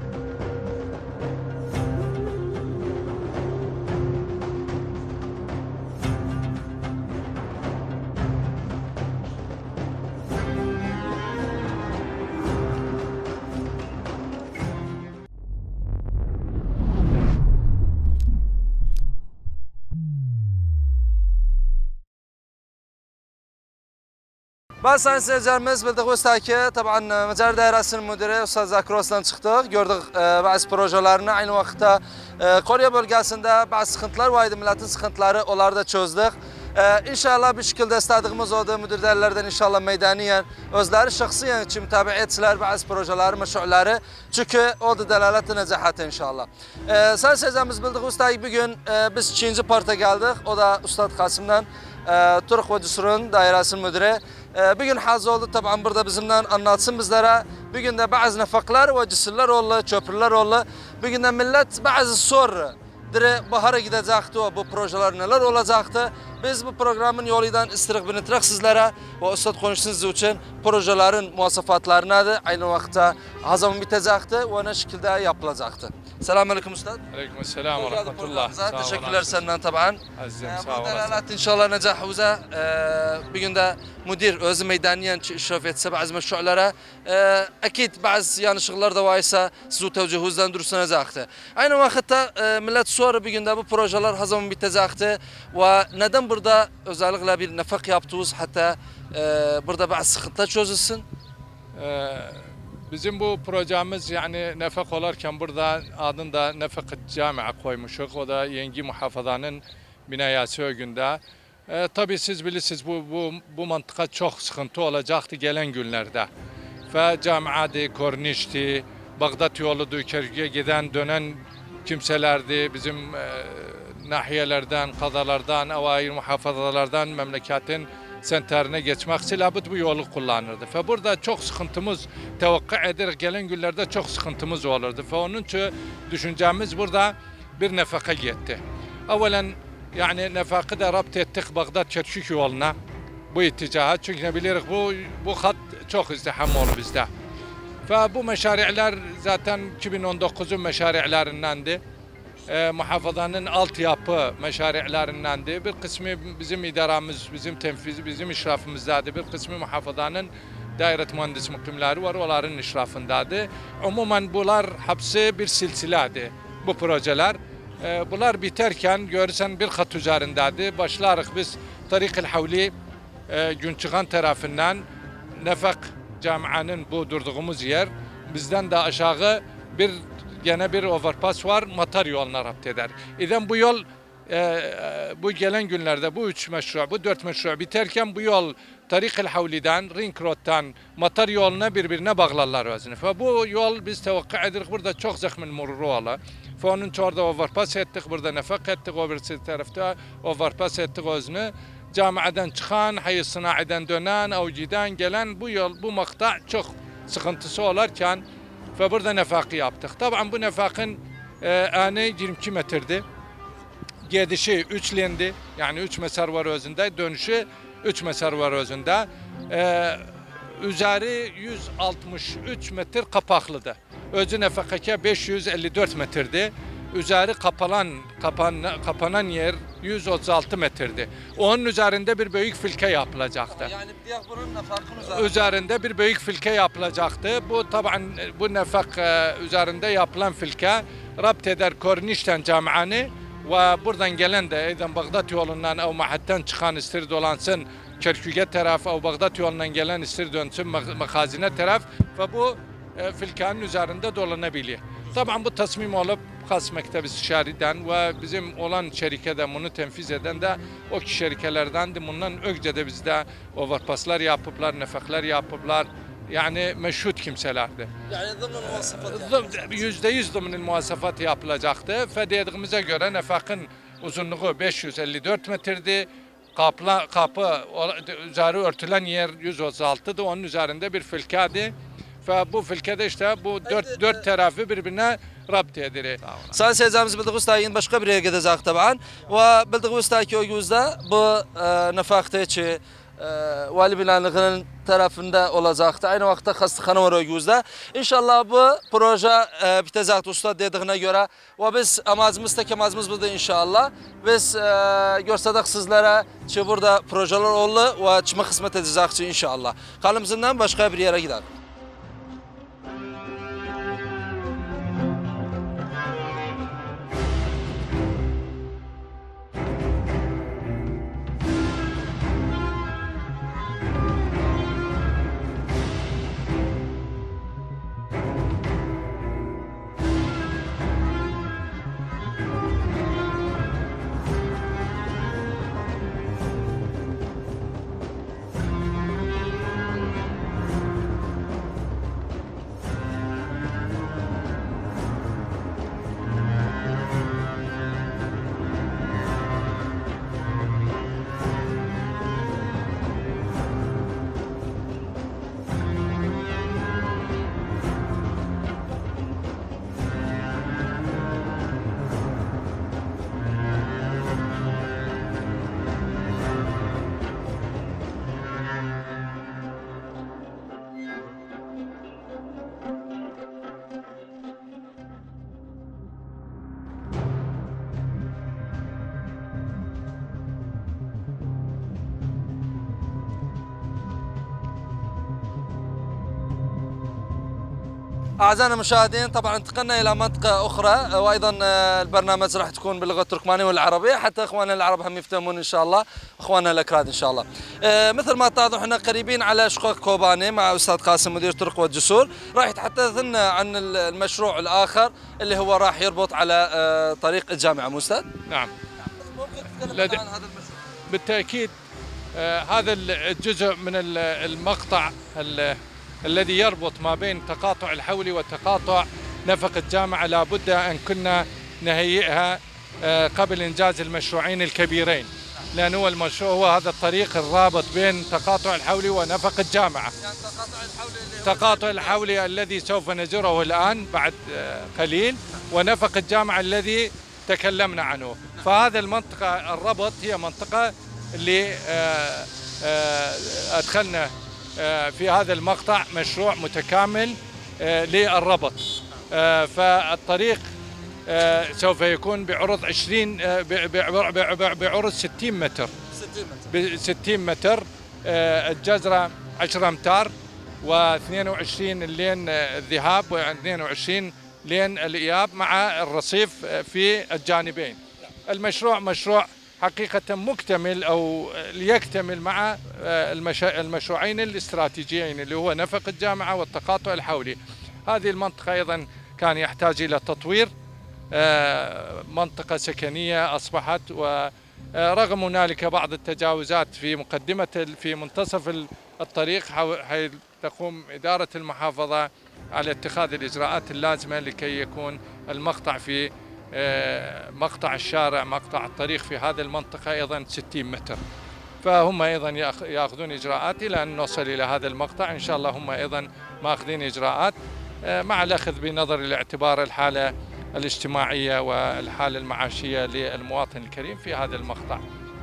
Bazı sayın seyircilerimiz bildiğiniz ki tabii Mecari Dairesi'nin müdürü Ustad Zakir Oslan çıktık. Gördük bazı projelerini aynı vakitte Konya bölgesinde bazı sıkıntılar vardı. Milletin sıkıntıları onları da çözdük. İnşallah bir şekilde istediğimiz oldu müdür değerlerden inşallah meydaniyen özleri şahsiyen için tabi ettiler bazı projeleri, meşruları. Çünkü o da delalet-i necahat inşallah. Sayın seyircilerimiz bildiğiniz ki bugün biz 2. parta geldik. O da Ustad Kasım'dan Türk ve Cüsur'un Dairesi'nin müdürü. Bugün hazır oldu tabi burada bizimden anlatsın bizlere. Bugün de bazı nefaklar ve cüsürler oldu, çöpürler oldu. Bugün de millet bazı soru. Bahara gidecekti o bu projeler neler olacaktı. Biz bu programın yolundan istirik binitirik sizlere ve Ustad konuşsunuz için projelerin muvasafatları nedir? Aynı vakitte hazırın bitecekti ve ne şekilde yapılacaktı. Selamünaleyküm Ustad. Aleykümselam ve rahmetullah. Teşekkürler senden taban. Azizim sağ olasın. Delalet inşallah necahımıza bugün de müdür özü meydaniyen işraf etse bazı meşrulara akid bazı yanlışlıklar da varsa siz o tevcihuzdan dursunacaktı. Aynı vakitte millet sonra bugün de bu projeler hazırın bitecekti ve neden burada özellikle bir nefak yaptığımız hatta burada bazı sıkıntılar çözülsün? Bizim bu projemiz yani nefak olarken burada adında nefak camia koymuşuk. O da Yengi Muhafazanın binayası önünde. Tabii siz bilirsiniz bu mantıka çok sıkıntı olacaktı gelen günlerde. Ve camiadi, kornişti, Bağdat yoludur, Kerkük'e giden dönen kimselerdi. Bizim nahiyelerden, kazalardan, avayir muhafazalardan memleketin senterine geçmek için bu yolu kullanırdı. Ve burada çok sıkıntımız tevakkı ederek gelen günlerde çok sıkıntımız olurdu. Ve onun için düşüncemiz burada bir nefaka gitti. Evvelen yani nefakı da rapt ettik Bağdat Kerkük yoluna bu itticaha. Çünkü ne biliriz bu hat çok izdiham olur bizde. Ve bu meşari'ler zaten 2019'un meşari'lerindendi. Muhafazanın altyapı meşari'lerindendi. Bir kısmı bizim idaremiz, bizim tenfizi, bizim işrafımızdadı. Bir kısmı muhafazanın dairet mühendis mukimleri var, onların işrafındadı. Umumen bunlar hepsi bir silsileydi bu projeler. Bunlar biterken görürsen bir kat üzerindendi. Başlarız biz Tarik-ül Havli Günçıgan tarafından Nefak Camia'nın bu durduğumuz yer. Bizden de aşağı gene bir overpass var, motor yoluna rapt eder. İden bu yol bu gelen günlerde bu 3 meşru, bu 4 meşru biterken bu yol Tarik-ül Havli'den, Ring Road'dan motor yoluna birbirine bağlarlar özünü. Ve bu yol biz tevakkı edirik burada çok zahmin mururu ola. Ve onun için orada overpass ettik, burada nefak ettik, o bir tarafta overpass ettik özünü. Camiadan çıkan, hayır sınaviden dönen, avciden gelen bu yol, bu makta çok sıkıntısı olarken ve burada nefakı yaptık. Tabii bu nefakın eni 22 metredi. Gedişi 3 lendi, yani 3 meser var özünde, dönüşü 3 meser var özünde. Üzeri 163 metre kapaklıdır. Özü nefakaki 554 metredi. Üzeri kapanan yer 136 metredi. Onun üzerinde bir büyük filke yapılacaktı. Yani bunun nefakın üzerinde bir büyük filke yapılacaktı. Bu tabii bu nefak üzerinde yapılan filke rapt eder Korniş'ten camianı ve buradan gelen de Bağdat yolundan o mahatten çıkan istir dolansın Kerkük'e taraf o Bağdat yolundan gelen istir dönsün makazine taraf ve bu filkenin üzerinde dolanabilir. Tabii bu tasmim olup Has Mektebi Şeriden ve bizim olan şirkede bunu tenfiz eden de o ki şirkelerden de bundan ögce de bizde overpasslar yapıplar, nefaklar yapıplar. Yani meşhut kimselerdi. Yani zımın muhasafat %100 zımın muhasafat yapılacaktı. Ve dediğimize göre nefakın uzunluğu 554 metredi. Kapı üzeri örtülen yer 136'dı. Onun üzerinde bir filkadi. Ve bu filkede işte bu dört tarafı birbirine rapt edilir. Sayın seyircilerimiz bildiğiniz tayin başka bir yere gideceğiz taban. Ve bildiğiniz ki o yüzde bu nefakta ki vali binanlığının tarafında olacaktı. Aynı vakitte hastahane var o yüzde. İnşallah bu proje bitecekti usta dediğine göre. Ve biz amacımız tek amacımız budur inşallah. Biz gösterdik sizlere ki burada projeler oldu ve çıkma hizmet edecek inşallah. Kalımızdan başka bir yere gidelim. أعزائنا المشاهدين طبعا انتقلنا إلى منطقة أخرى وأيضا البرنامج راح تكون باللغة التركمانية والعربية حتى إخواننا العرب هم يفهمون إن شاء الله إخواننا الأكراد إن شاء الله. مثل ما تعرفون احنا قريبين على شقق كوباني مع أستاذ قاسم مدير طرق والجسور راح يتحدث لنا عن المشروع الآخر اللي هو راح يربط على طريق الجامعة مو أستاذ؟ نعم. ممكن تتكلم عن هذا المشروع؟ بالتأكيد هذا الجزء من المقطع الذي يربط ما بين تقاطع الحولي وتقاطع نفق الجامعة لابد أن كنا نهيئها قبل إنجاز المشروعين الكبيرين، لأن هو المشروع هو هذا الطريق الرابط بين تقاطع الحولي ونفق الجامعة. يعني تقاطع الحولي الذي سوف نزوره الآن بعد قليل، ونفق الجامعة الذي تكلمنا عنه. فهذا المنطقة الربط هي منطقة اللي أدخلنا في هذا المقطع مشروع متكامل للربط. فالطريق سوف يكون بعرض 20 بعرض 60 متر. 60 متر، الجزرة 10 أمتار، و22 لين الذهاب و22 لين الإياب مع الرصيف في الجانبين. المشروع مشروع حقيقة مكتمل أو ليكتمل مع المشروعين الاستراتيجيين اللي هو نفق الجامعة والتقاطع الحولي. هذه المنطقة أيضا كان يحتاج إلى تطوير، منطقة سكنية أصبحت، ورغم هنالك بعض التجاوزات في منتصف الطريق، حيث تقوم إدارة المحافظة على اتخاذ الإجراءات اللازمة لكي يكون المقطع في مقطع الشارع، مقطع الطريق في هذه المنطقة أيضا 60 متر. فهم أيضا يأخذون إجراءات إلى أن نوصل إلى هذا المقطع. إن شاء الله هم أيضا ماخذين إجراءات مع الأخذ بنظر الاعتبار الحالة الاجتماعية والحالة المعاشية للمواطن الكريم في هذا المقطع.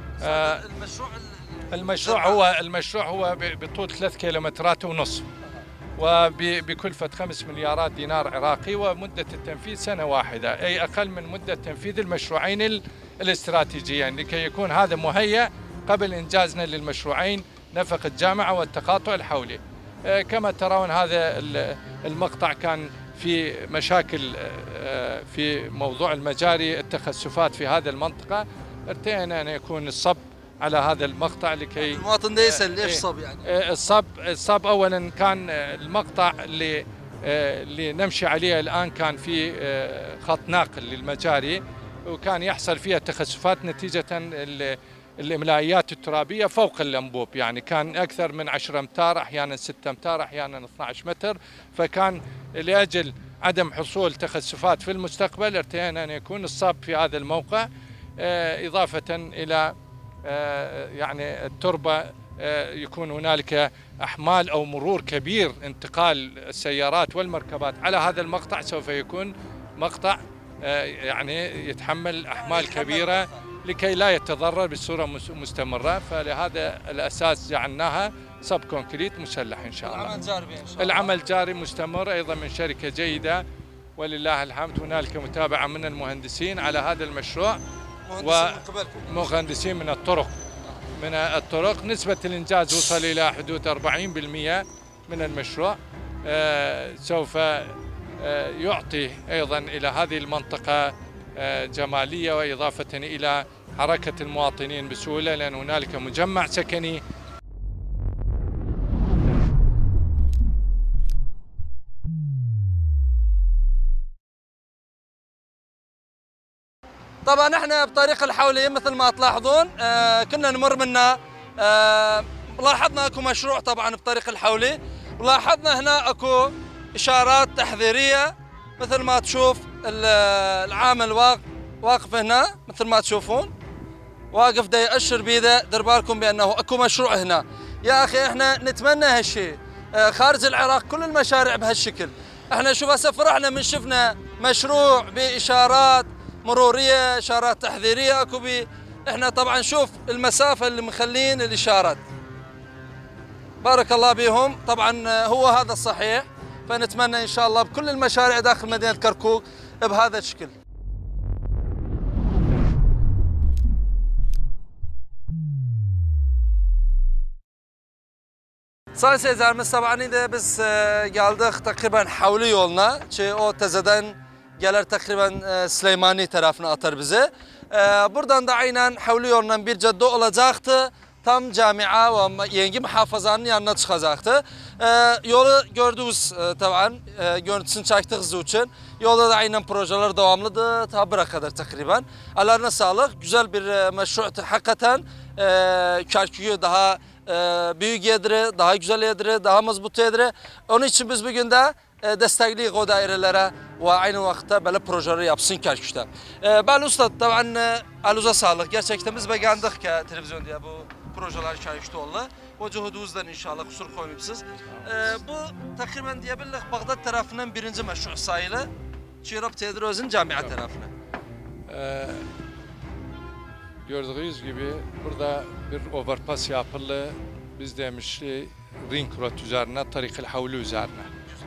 المشروع هو بطول 3 كيلومترات ونصف، وبكلفة 5 مليارات دينار عراقي، ومدة التنفيذ سنة واحدة، أي أقل من مدة تنفيذ المشروعين الاستراتيجيين، لكي يكون هذا مهيأ قبل إنجازنا للمشروعين نفق الجامعة والتقاطع الحولي. كما ترون هذا المقطع كان في مشاكل في موضوع المجاري، التخسفات في هذه المنطقة. ارتئينا أن يكون الصب على هذا المقطع لكي المواطن ده يسأل ليش صب يعني؟ الصب أولا كان المقطع اللي نمشي عليه الآن كان في خط ناقل للمجاري، وكان يحصل فيها تخسفات نتيجة الإملائيات الترابية فوق الأنبوب، يعني كان أكثر من 10 أمتار، أحيانا 6 أمتار، أحيانا 12 متر. فكان لأجل عدم حصول تخسفات في المستقبل ارتئينا أن يكون الصب في هذا الموقع، إضافة إلى يعني التربة يكون هنالك أحمال أو مرور كبير، انتقال السيارات والمركبات على هذا المقطع سوف يكون مقطع يعني يتحمل أحمال كبيرة لكي لا يتضرر بصورة مستمرة. فلهذا الأساس جعلناها صب كونكريت مسلح إن شاء الله. العمل جاري إن شاء الله. العمل جاري مستمر أيضا من شركة جيدة ولله الحمد. هنالك متابعة من المهندسين على هذا المشروع، ومهندسين من الطرق. نسبة الإنجاز وصل إلى حدود 40% من المشروع. سوف يعطي أيضا إلى هذه المنطقة جمالية، وإضافة إلى حركة المواطنين بسهولة، لأن هنالك مجمع سكني. طبعا احنا بطريق الحولي مثل ما تلاحظون كنا نمر منه، لاحظنا اكو مشروع طبعا بطريق الحولي، ولاحظنا هنا اكو اشارات تحذيريه مثل ما تشوف العامل واقف هنا مثل ما تشوفون، واقف دا يأشر بيده. دير بالكم بانه اكو مشروع هنا. يا اخي احنا نتمنى هالشيء خارج العراق، كل المشاريع بهالشكل. احنا شوف هسه فرحنا من شفنا مشروع باشارات مروريه، اشارات تحذيريه اكو احنا طبعا شوف المسافه اللي مخلين الاشارات، بارك الله بهم. طبعا هو هذا الصحيح، فنتمنى ان شاء الله بكل المشاريع داخل مدينه كركوك بهذا الشكل. Sayın seyircilerimiz taban de biz geldik takriben havlu yoluna. O tezeden gelir takriben Süleymani tarafına atar bizi. Buradan da aynen havlu yolundan bir cadde olacaktı. Tam camia ve yeni muhafazanın yanına çıkacaktı. Yolu gördüğünüz taban görüntüsünü çektiğiniz için yolda da aynen projeler devamlıdır. Ta buraya kadar takriben. Allah'ına sağlık. Güzel bir meşru hakikaten Kerkük'ü daha büyük yediri, daha güzel yediri, daha mazbut yediri. Onun için biz bugün de destekliyiz o dairelere ve aynı vakitte böyle projeleri yapsın Kerkük'te. Ben usta taban eluza sağlık. Gerçekten biz beğendik ki televizyon diye bu projeler Kerkük'te oldu. O cihudunuzdan inşallah kusur koymayıpsınız. Bu takriben diyebiliriz Bağdat tarafından birinci meşru sayılı Çiğrap Tedroz'un camiye tarafına. Gördüğünüz gibi burada bir overpass yapıldı. Biz demişti ring road üzerine, Tarik-ül Havli üzerine.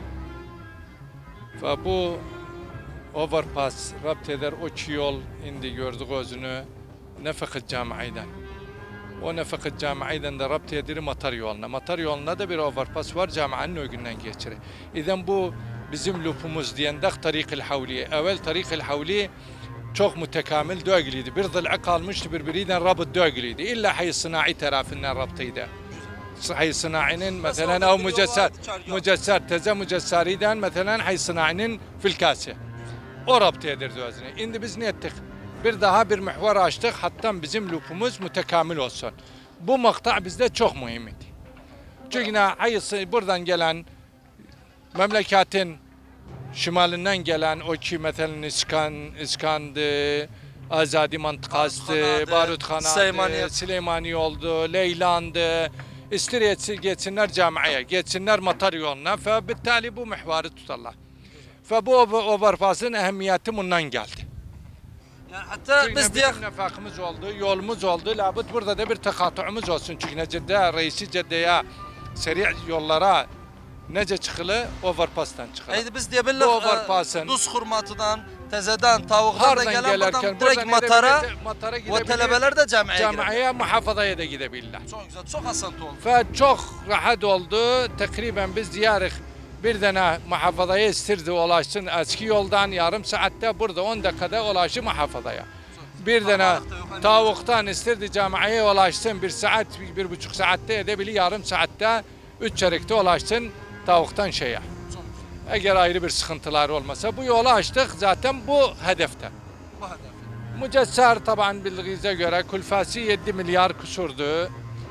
Ve bu overpass rapt eder o çi yol indi gördüğünüzünü Nefakit Camii'den. O Nefakit Camii'den de rapt edir Matar yoluna. Matar yoluna da bir overpass var caminin önünden geçirir. İden bu bizim lupumuz diyendik Tarik-ül Havli. Evvel Tarik-ül Havli çok mütekamil dögülüydü. Bir zıl'a kalmıştı birbiriyle rabıt dögülüydü. İlla hayy sınai tarafından rabtıydı. Hayy sınai'nin mesela o mücesser, teze mücessariden mesela hayy sınai'nin filkası. O rabtı edirdi özüne. Şimdi biz ne ettik? Bir daha bir muhvar açtık. Hatta bizim lupumuz mütekamil olsun. Bu makta bizde çok mühimdi. Çünkü buradan gelen memleketin şimalinden gelen o ki mesela İskan'dı, Azadi Mantıkas'tı, Barutxanadı, Süleymani oldu, Leylan'dı. İstir geçsinler camiye, geçsinler Matar yoluna. Ve bittali bu muhvarı tutarlar. Ve bu overpass'ın ehemmiyeti bundan geldi. Yani hatta çünkü biz bizim nefakımız oldu, yolumuz oldu. Labut burada da bir tekatuğumuz olsun. Çünkü Cedde, reisi Cedde'ye, seri yollara nece çıkılı? Overpass'tan çıkılı. Haydi biz diyebiliriz Duz hurmatıdan, tezeden, tavuktan da gelen buradan direkt Matar'a ve talebeler de camiye muhafazaya da gidebilirler. Çok güzel, çok asantı oldu. Ve çok rahat oldu. Takriben biz diyarık bir tane muhafazaya istirdi ulaşsın eski yoldan yarım saatte burada 10 dakikada ulaştı muhafazaya. Bir tane tavuktan istirdi camiye ulaşsın 1 saat, 1,5 saatte edebilir yarım saatte 3 çeyrekte ulaşsın tavuktan şeye. Eğer ayrı bir sıkıntılar olmasa bu yolu açtık zaten bu hedefte. Mücesser taban bildiğinize göre külfası 7 milyar kusurdu.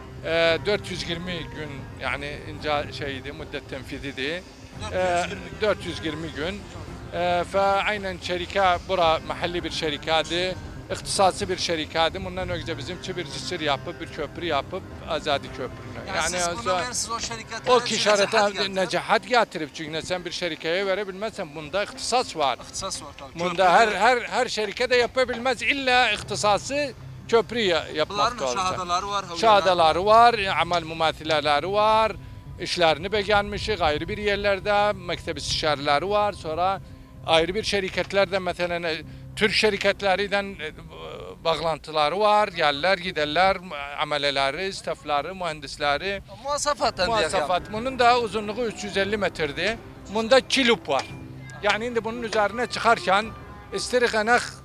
420 gün yani ince şeydi müddet tenfidiydi. 420 gün. Ve aynen şerika bura mahalli bir şerikadı. İhtisaslı bir şerikadı. Bundan önce bizim bir cisir yapıp bir köprü yapıp Azadi Köprü'nü. Yani siz o şerikata necahat getirip çünkü sen bir şerikaya verebilmezsen bunda ihtisas var. İhtisas var tabii. Bunda her şerikede yapabilmez illa ihtisası köprü yapmakta olacak. Şahadaları var. Şahadaları var, amel mumathileleri var. İşlerini beğenmişik ayrı bir yerlerde, mektebi istişareleri var. Sonra ayrı bir şirketlerden mesela Türk şirketlerinden bağlantıları var. Yerler, giderler, ameleleri, stafları, mühendisleri. Muasafat. Bunun da uzunluğu 350 metredi. Bunda 2 lup var. Yani şimdi bunun üzerine çıkarken istirikanak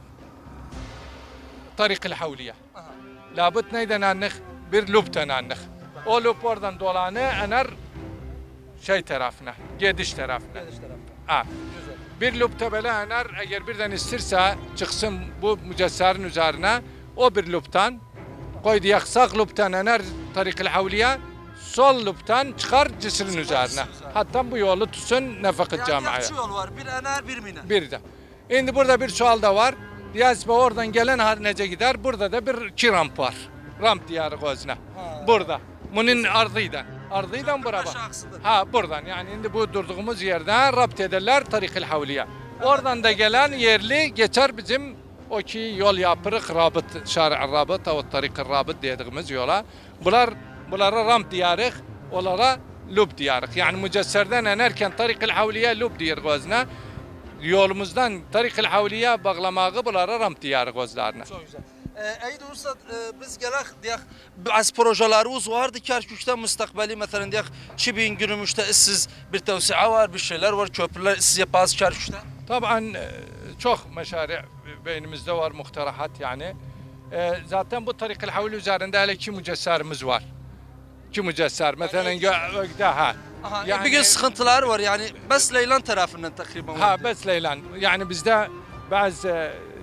Tarik-ül Havliye. Labut neyden anlık? Bir luptan anlık. O lup oradan dolanı ener şey tarafına, gidiş tarafına. Ha. Bir lupta böyle ener eğer birden istirse çıksın bu mücesserin üzerine o bir luptan koydu yaksak luptan ener Tarik-ül Havliye sol luptan çıkar cisrin üzerine. Hatta bu yolu tutsun Nefakit Camii'ye. Yani yol var. Bir ener bir mine. Bir de. Şimdi burada bir sual da var. Diyazba oradan gelen har nece gider? Burada da bir iki ramp var. Ramp diyarı gözüne. Burada. Bunun ardıydan buraya bak. Ha buradan yani şimdi bu durduğumuz yerden rapt ederler Tarik-ül Havliye. Oradan da gelen yerli geçer bizim o ki yol yapırık rabıt, şari' rabıt o Tarik-ül Rabıt dediğimiz yola. Bunlara ramp diyarık, onlara lub diyarık. Yani mücesserden enerken Tarik-ül Havliye lub diyar gözüne. Yolumuzdan Tarik-ül Havliye bağlamağı bunlara ramp diyarık gözlerine. Çok güzel. Eydi Usta biz gelek diyek bazı projelerimiz vardı Kerkük'te müstakbeli mesela diyek 2000 günümüzde siz bir tevsiye var bir şeyler var köprüler siz yapaz Kerkük'te. Tabii çok meşari beynimizde var muhtarahat yani. Zaten bu Tarik-ül Havli üzerinde hele 2 mücesserimiz var. 2 mücesser mesela ögde ha. Yani bir gün sıkıntılar var yani Bes Leylan tarafından takriben. Ha Bes Leylan yani bizde bazı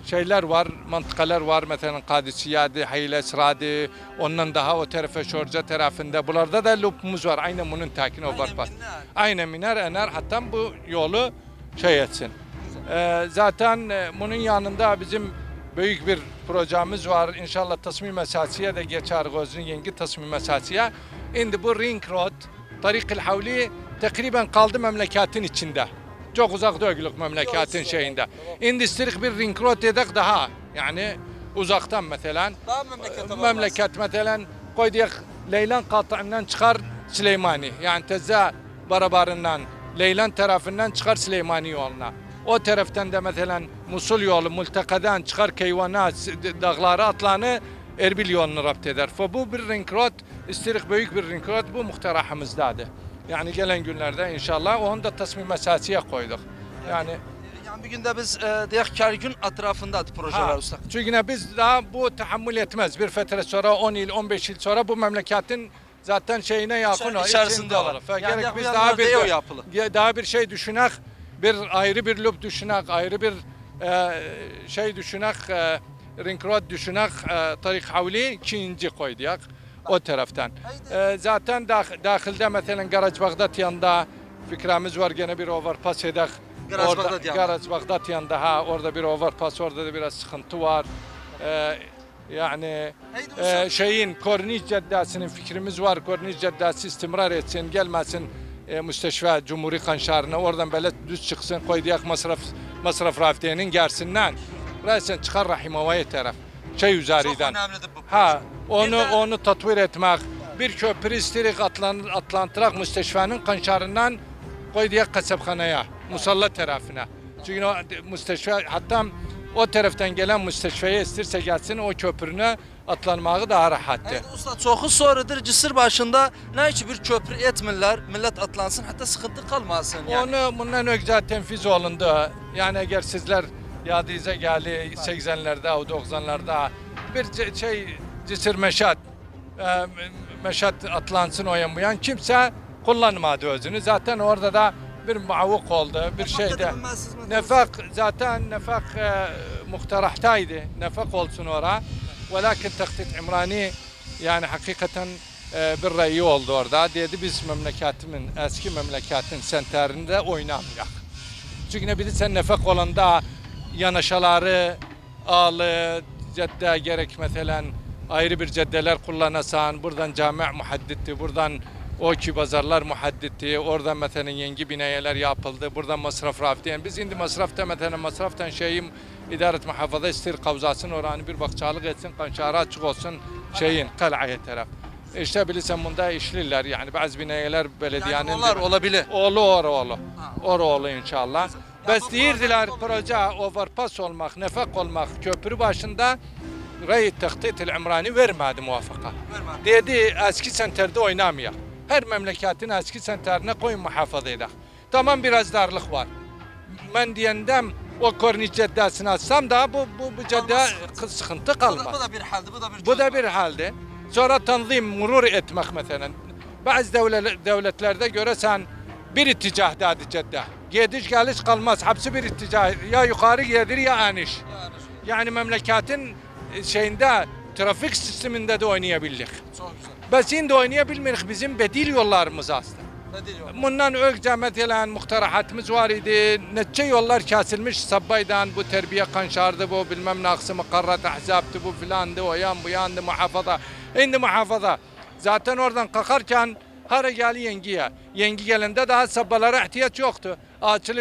şeyler var, mantıkalar var. Mesela Kadisiye'de, Hayil Esra'da, ondan daha o tarafa Şorca tarafında. Buralarda da lopumuz var. Aynen bunun takin overpass. Aynen miner ener hatta bu yolu şey etsin. Zaten bunun yanında bizim büyük bir projemiz var. İnşallah tasmim esasiye de geçer gözün yengi tasmim esasiye. Şimdi bu Ring Road, Tarik-ül Havli takriben kaldı memleketin içinde. Çok uzak değillik memleketin şeyinde. İndistrik bir Ring Road dedik daha. Yani uzaktan mesela. Daha memleket mesela koyduk Leylan katığından çıkar Süleymani. Yani Tezza barabarından Leylan tarafından çıkar Süleymani yoluna. O taraftan da mesela Musul yolu Multaka'dan çıkar Keyvan'a dağları atlanı Erbil yolunu rapt eder. Bu bir Ring Road, istirik büyük bir Ring Road bu muhterahımızdadır. Yani gelen günlerde inşallah onu da tasmim esasiye koyduk. Yani bir günde biz diyek Kergün etrafındadır projeler usta. Çünkü biz daha bu tahammül etmez. Bir fetre sonra 10 yıl 15 yıl sonra bu memleketin zaten şeyine yakın içerisinde olur. Yani biz daha bir şey düşünek, bir ayrı bir loop düşünek, ayrı bir şey düşünek, Ring Road düşünek, Tarik Havli ikinci koyduk o taraftan. Zaten dahilde mesela Garaj Bağdat yanında fikrimiz var gene bir overpass edek. Garaj Bağdat yanında orada bir overpass, orada da biraz sıkıntı var. Yani şeyin Korniş Caddesi'nin fikrimiz var. Korniş Caddesi istimrar etsin, gelmesin müsteşfa Cumhuri Kanşarı'na oradan böyle düz çıksın, koyduğuk masraf raftiyenin gerisinden. Resen çıkar Rahimava'ya taraf. Şey üzerinden. Çok önemlidir bu proje. Onu tatbir etmek. Bir köprü istirik atlantırak müsteşfanın Kanşarı'ndan koyduğuk kasaphanaya, Musalla tarafına. Çünkü o müsteşfa hatta o taraftan gelen müsteşfeye istirse gelsin o köprüne atlanmağı daha rahattır. Evet usta çoğu sorudur Cisir başında ne için bir köprü etmirler millet atlansın hatta sıkıntı kalmasın yani. Bundan önce tenfiz olundu. Yani eğer sizler yadınıza geldi 80'lerde o 90'larda bir şey Cisir Meşat atlansın o yan bu yan kimse kullanmadı özünü. Zaten orada da bir muavuk oldu, bir şeyde. Nefak zaten muhtarahtaydı. Nefak olsun orada. Velakin Taktit İmrani yani hakikaten bir rayı oldu orada. Dedi biz memleketimin, eski memleketin senterinde oynamayaq. Çünkü ne bilirsen nefak olanda yanaşaları, ağlı, cadde gerek mesela ayrı bir caddeler kullanasan, buradan cami muhadditti, buradan o ki pazarlar muhadditti, oradan mesela yeni binayeler yapıldı, buradan masraf raftiyen. Biz indi masrafta mesela masraftan şeyim idaret muhafaza istir kavzasın oranı bir bakçalık etsin, kanşara açık olsun şeyin kalaya taraf. İşte bilirsen bunda işliler yani bazı binayeler belediyenin... Yani olabilir. Olur inşallah. Bes deyirdiler proje overpass olmak, nefak olmak, köprü başında Rey-i Taktit-i İmrani vermedi muvafaka. Dedi eski senterde oynamayaq. Her memleketin eski senterine koyun muhafaza edək. Tamam biraz darlık var. Ben diyendem o Korniş Caddesi'ni açsam da bu cadde sıkıntı kalmaz. Bu da bir halde. Sonra tanzim, murur etmek mesela. Bazı devletlerde göresen bir itticahdadır cadde. Gidiş geliş kalmaz. Hepsi bir itticah. Ya yukarı gelir ya iniş. Yani memleketin şeyinde trafik sisteminde de oynayabildik. Bes şimdi oynayabilmirik bizim bedil yollarımız aslında. Bundan önce mesela muhtarahatımız var idi. Nece yollar kesilmiş Sabbay'dan bu terbiye kanşardı bu bilmem naksı mukarrat ahzaptı bu filandı o yan bu yandı muhafaza. Şimdi muhafaza. Zaten oradan kalkarken hara geli yengiye. Yengi gelende daha sabbalara ihtiyaç yoktu. Açılı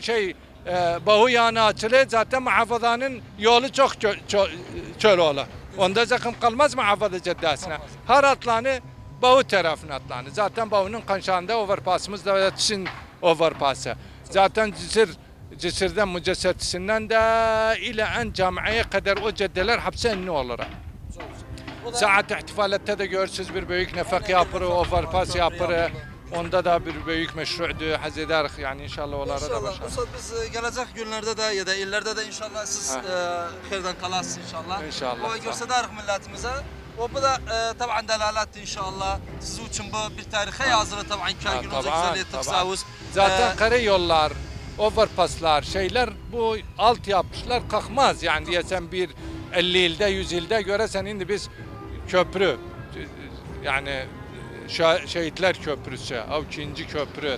bahu yanı açılı zaten muhafazanın yolu çok çöl ola. Onda zakım kalmaz muhafaza caddesine. Her atlanı bahu tarafına atlanı. Zaten bahunun kanşağında overpassımız da yetişin overpassa. Zaten Cisir'den mücessetisinden de ile en camiye kadar o caddeler hapse ünlü olur. Saat ihtifalette de görürsünüz bir büyük nefak yapırı, overpass yapırı. Onda da bir büyük meşru'du, haz ederiz yani inşallah onlara da başarır. İnşallah biz gelecek günlerde de ya da illerde de inşallah siz xeyirden kalasınız inşallah. İnşallah. O gösteririz milletimize. O bu da tabii delalet inşallah. Sizin için bu bir tarihe yazılı tabii Kergün Hoca güzelliği tıksavuz. Zaten kare yollar, overpasslar, şeyler bu altyapılar kalkmaz. Yani diyesen bir 50 ilde 100 ilde göresen indi biz köprü yani Şehitler Köprüsü, ikinci köprü,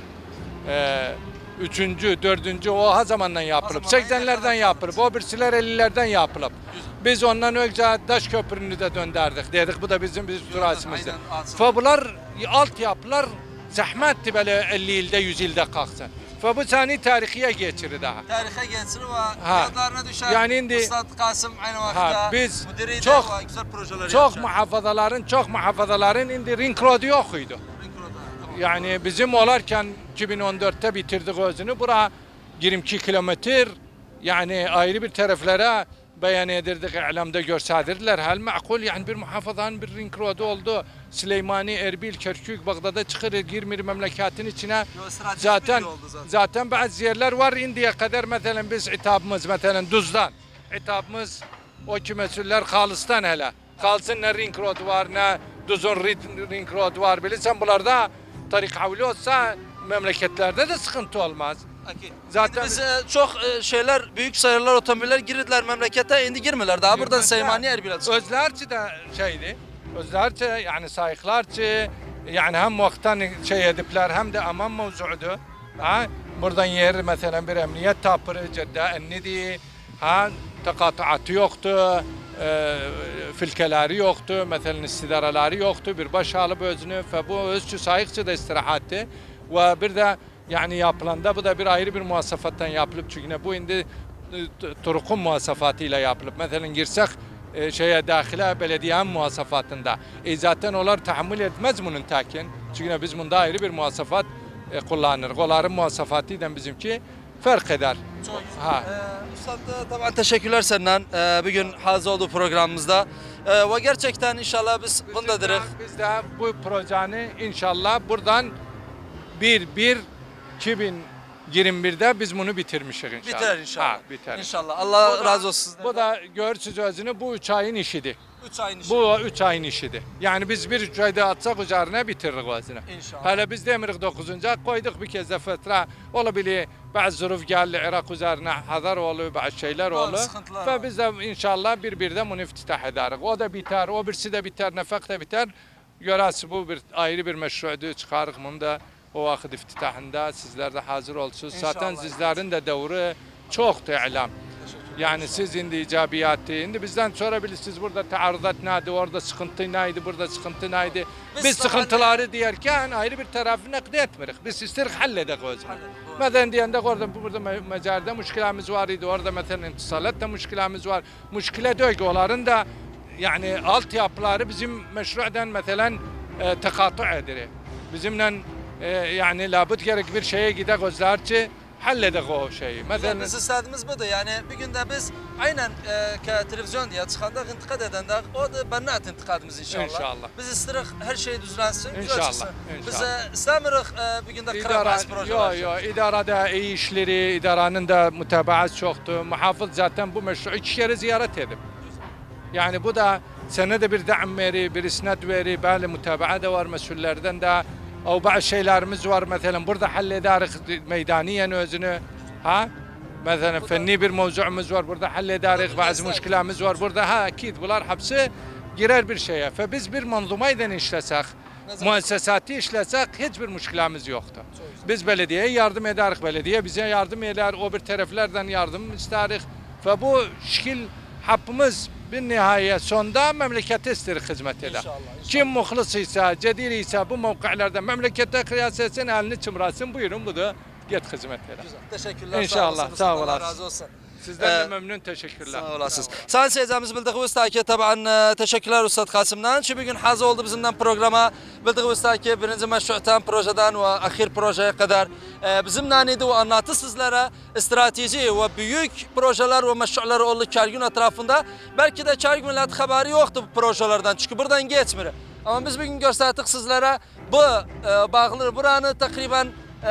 üçüncü, dördüncü o ha zamandan yapılıp, 80'lerden yapılıp, o birisiler 50'lerden yapılıp. Biz ondan önce Daş Köprü'nü de döndürdük dedik, bu da bizim sürasımızda. Bunlar altyapılar zahmetti böyle 50 ilde 100 ilde kalksın. Bu sani tarihiye geçirir daha. Tarihe geçirir ve fiyatlarına düşer. Yani indi Ustad Kasım aynı vakitte biz çok güzel projeler yapacak. Çok muhafazaların indi ring road'u yokuydu. Yani bizim olarken 2014'te bitirdik özünü. Bura 22 kilometre yani ayrı bir taraflara beyan edirdik, ilamda görsadirdiler. Hal makul yani bir muhafazanın bir ring road'u oldu. Süleymani, Erbil, Kerkük, Bağdat'a çıkır, girmir memleketin içine. Zaten bazı yerler var indiye kadar mesela biz itabımız mesela Duz'dan. İtabımız o ki mesuller Halıs'tan hele. Hals'ın ne ring road var ne Duz'un ring road var bilirsen bunlarda tarik havli olsa memleketlerde de sıkıntı olmaz. Zaten biz çok şeyler büyük sayılar otomobiller girdiler memlekete indi girmiler daha buradan Süleymaniye Erbil'e çıktı. Özlerçi de şeydi. Özlerçi yani sayıklarçı yani hem vaktan şey edipler hem de aman mevzuudu. Ha buradan yer mesela bir emniyet tapırı Cedde Ennidi ha takatuatı yoktu. Filkeleri yoktu, mesela istidaraları yoktu, bir baş alıp özünü ve bu özçü sayıkçı da istirahattı ve bir de yani yapılanda bu da bir ayrı bir muhasafattan yapılıp çünkü bu indi turukun muhasafatıyla yapılıp mesela girsek şeye dahile belediyenin muhasafatında zaten onlar tahammül etmez bunun takin çünkü biz bunda ayrı bir muhasafat kullanırız. Onların muhasafatıyla bizimki fark eder. Üstad tabii teşekkürler senden bugün hazır olduğu programımızda ve gerçekten inşallah biz bundadırız. Biz de bu projeyi inşallah buradan 1-1-2021'de biz bunu bitirmişiz inşallah. Biter inşallah. Biter. İnşallah. Allah razı olsun. Bu da görürsünüz özünü bu 3 ayın işidir. 3 ayın işi. Bu 3 ayın işidir. Yani biz bir 3 ayda atsak üzerine bitiririz özünü. İnşallah. Hala biz demirik 9. koyduk bir kez de fıtra olabilir. Bazı zuruf geldi Irak üzerine hazır oluyor bazı şeyler oluyor. Ve biz de inşallah bir bunu iftitah ederiz. O da biter, o birisi de biter, nefak da biter. Görəsi bu bir ayrı bir meşrudu çıkarıq bunu da o vakit iftitahında sizler de hazır olsunuz. Zaten sizlerin de devri çoktu ilam. Yani siz indi icabiyatı, indi bizden sorabilirsiniz burada taarrudat neydi, orada sıkıntı neydi, burada sıkıntı neydi. Biz sıkıntıları diyerken ayrı bir tarafı nakde etmirik. Biz istedik halledek o zaman. Mesela diyende burada mecarda müşkilamiz var idi, orada mesela intisalatta müşkilamiz var. Müşkile diyor ki onların da yani altyapıları bizim meşru'dan mesela tekatü edir. Bizimle yani labut gerek bir şeye gidek özlerçi halledek o şeyi. Mesela biz istediğimiz budur. Yani bir günde biz aynen televizyon diye çıkandak intikad edendak o da bernaat intikadımız inşallah. İnşallah. Biz istedik her şey düzlensin. İnşallah. Biz istemirik bir günde kıramayız projeler. Yok idarada iyi işleri, idaranın da mütebaası çoktu. Muhafız zaten bu meşru 2 kere ziyaret edip. Yani bu da senede bir daim veri, bir isnad veri, böyle mütabaa da var mesullerden de. O bazı şeylerimiz var mesela burada hallederik meydaniyen özünü. Ha? Mesela fenni bir mevzuumuz var burada hallederik, bazı müşkilamız var burada. Ha akid bunlar hepsi girer bir şeye. Ve biz bir manzumayla işlesek, müessesatı işlesek hiçbir müşkilamız yoktu. Biz belediyeye yardım ederik, belediye bize yardım eder, o bir taraflardan yardım isterik. Ve bu şekil hakkımız bir nihayet sonda memlekete istedik hizmet eder. Kim muhlisiyse, cedir ise bu mevkilerden memlekete kıyas etsin, elini çımrasın, buyurun bu da git hizmet eder. Teşekkürler. İnşallah, sağ olasın. Razı olsun. Sizden de memnun teşekkürler. Sağ olasınız. Sayın seyircimiz bildiğiniz ki taban teşekkürler Üstad Kasım'dan. Şu bugün hazır oldu bizimden programa. Bildiğiniz ki birinci meşru'tan projeden ve ahir projeye kadar bizimle neydi ve anlatı sizlere strateji ve büyük projeler ve meşru'lar oldu Kergün etrafında. Belki de Kergün millet haberi yoktu bu projelerden çünkü buradan geçmiyor. Ama biz bugün gösterdik sizlere bu bağlı buranı takriben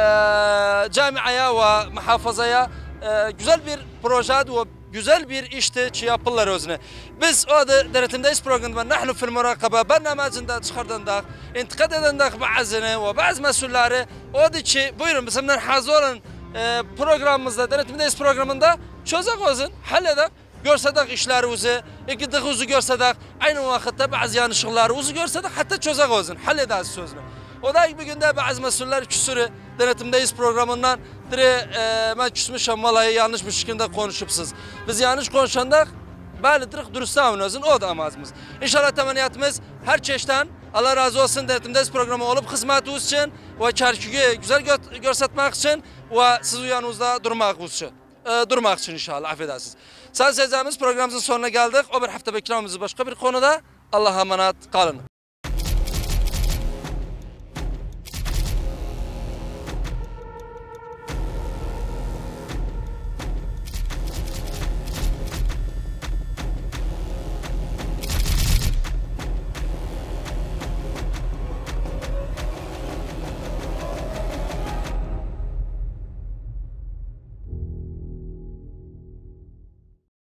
camiaya ve muhafazaya güzel bir proje ve güzel bir işti ki yapırlar özüne. Biz o da denetimdeyiz programda nahnu fil murakabe barnamacında çıkardığında intikad edendik bazını ve bazı mesulleri o da ki buyurun bizimle hazır olun programımızda, denetimdeyiz programında çözek olsun, halledek. Görsedik işlerimizi, gittiğimizi görsedik, aynı vakitte bazı yanlışlıklarımızı görsedik, hatta çözek olsun, hallederiz sözünü. O da bir günde bazı mesuller küsürü denetimdeyiz programından ben küsmüşüm vallahi yanlış bir şekilde konuşupsuz. Biz yanlış konuşandak belirtirik dürüst olsun, o da amacımız. İnşallah temenniyatımız her çeşitten Allah razı olsun denetimdeyiz programı olup hizmetiniz için ve çarkıyı güzel görsetmek için ve siz uyanınızda durmak için inşallah affedersiniz. Sayın seyircilerimiz programımızın sonuna geldik. O bir hafta beklememiz başka bir konuda. Allah'a emanet kalın.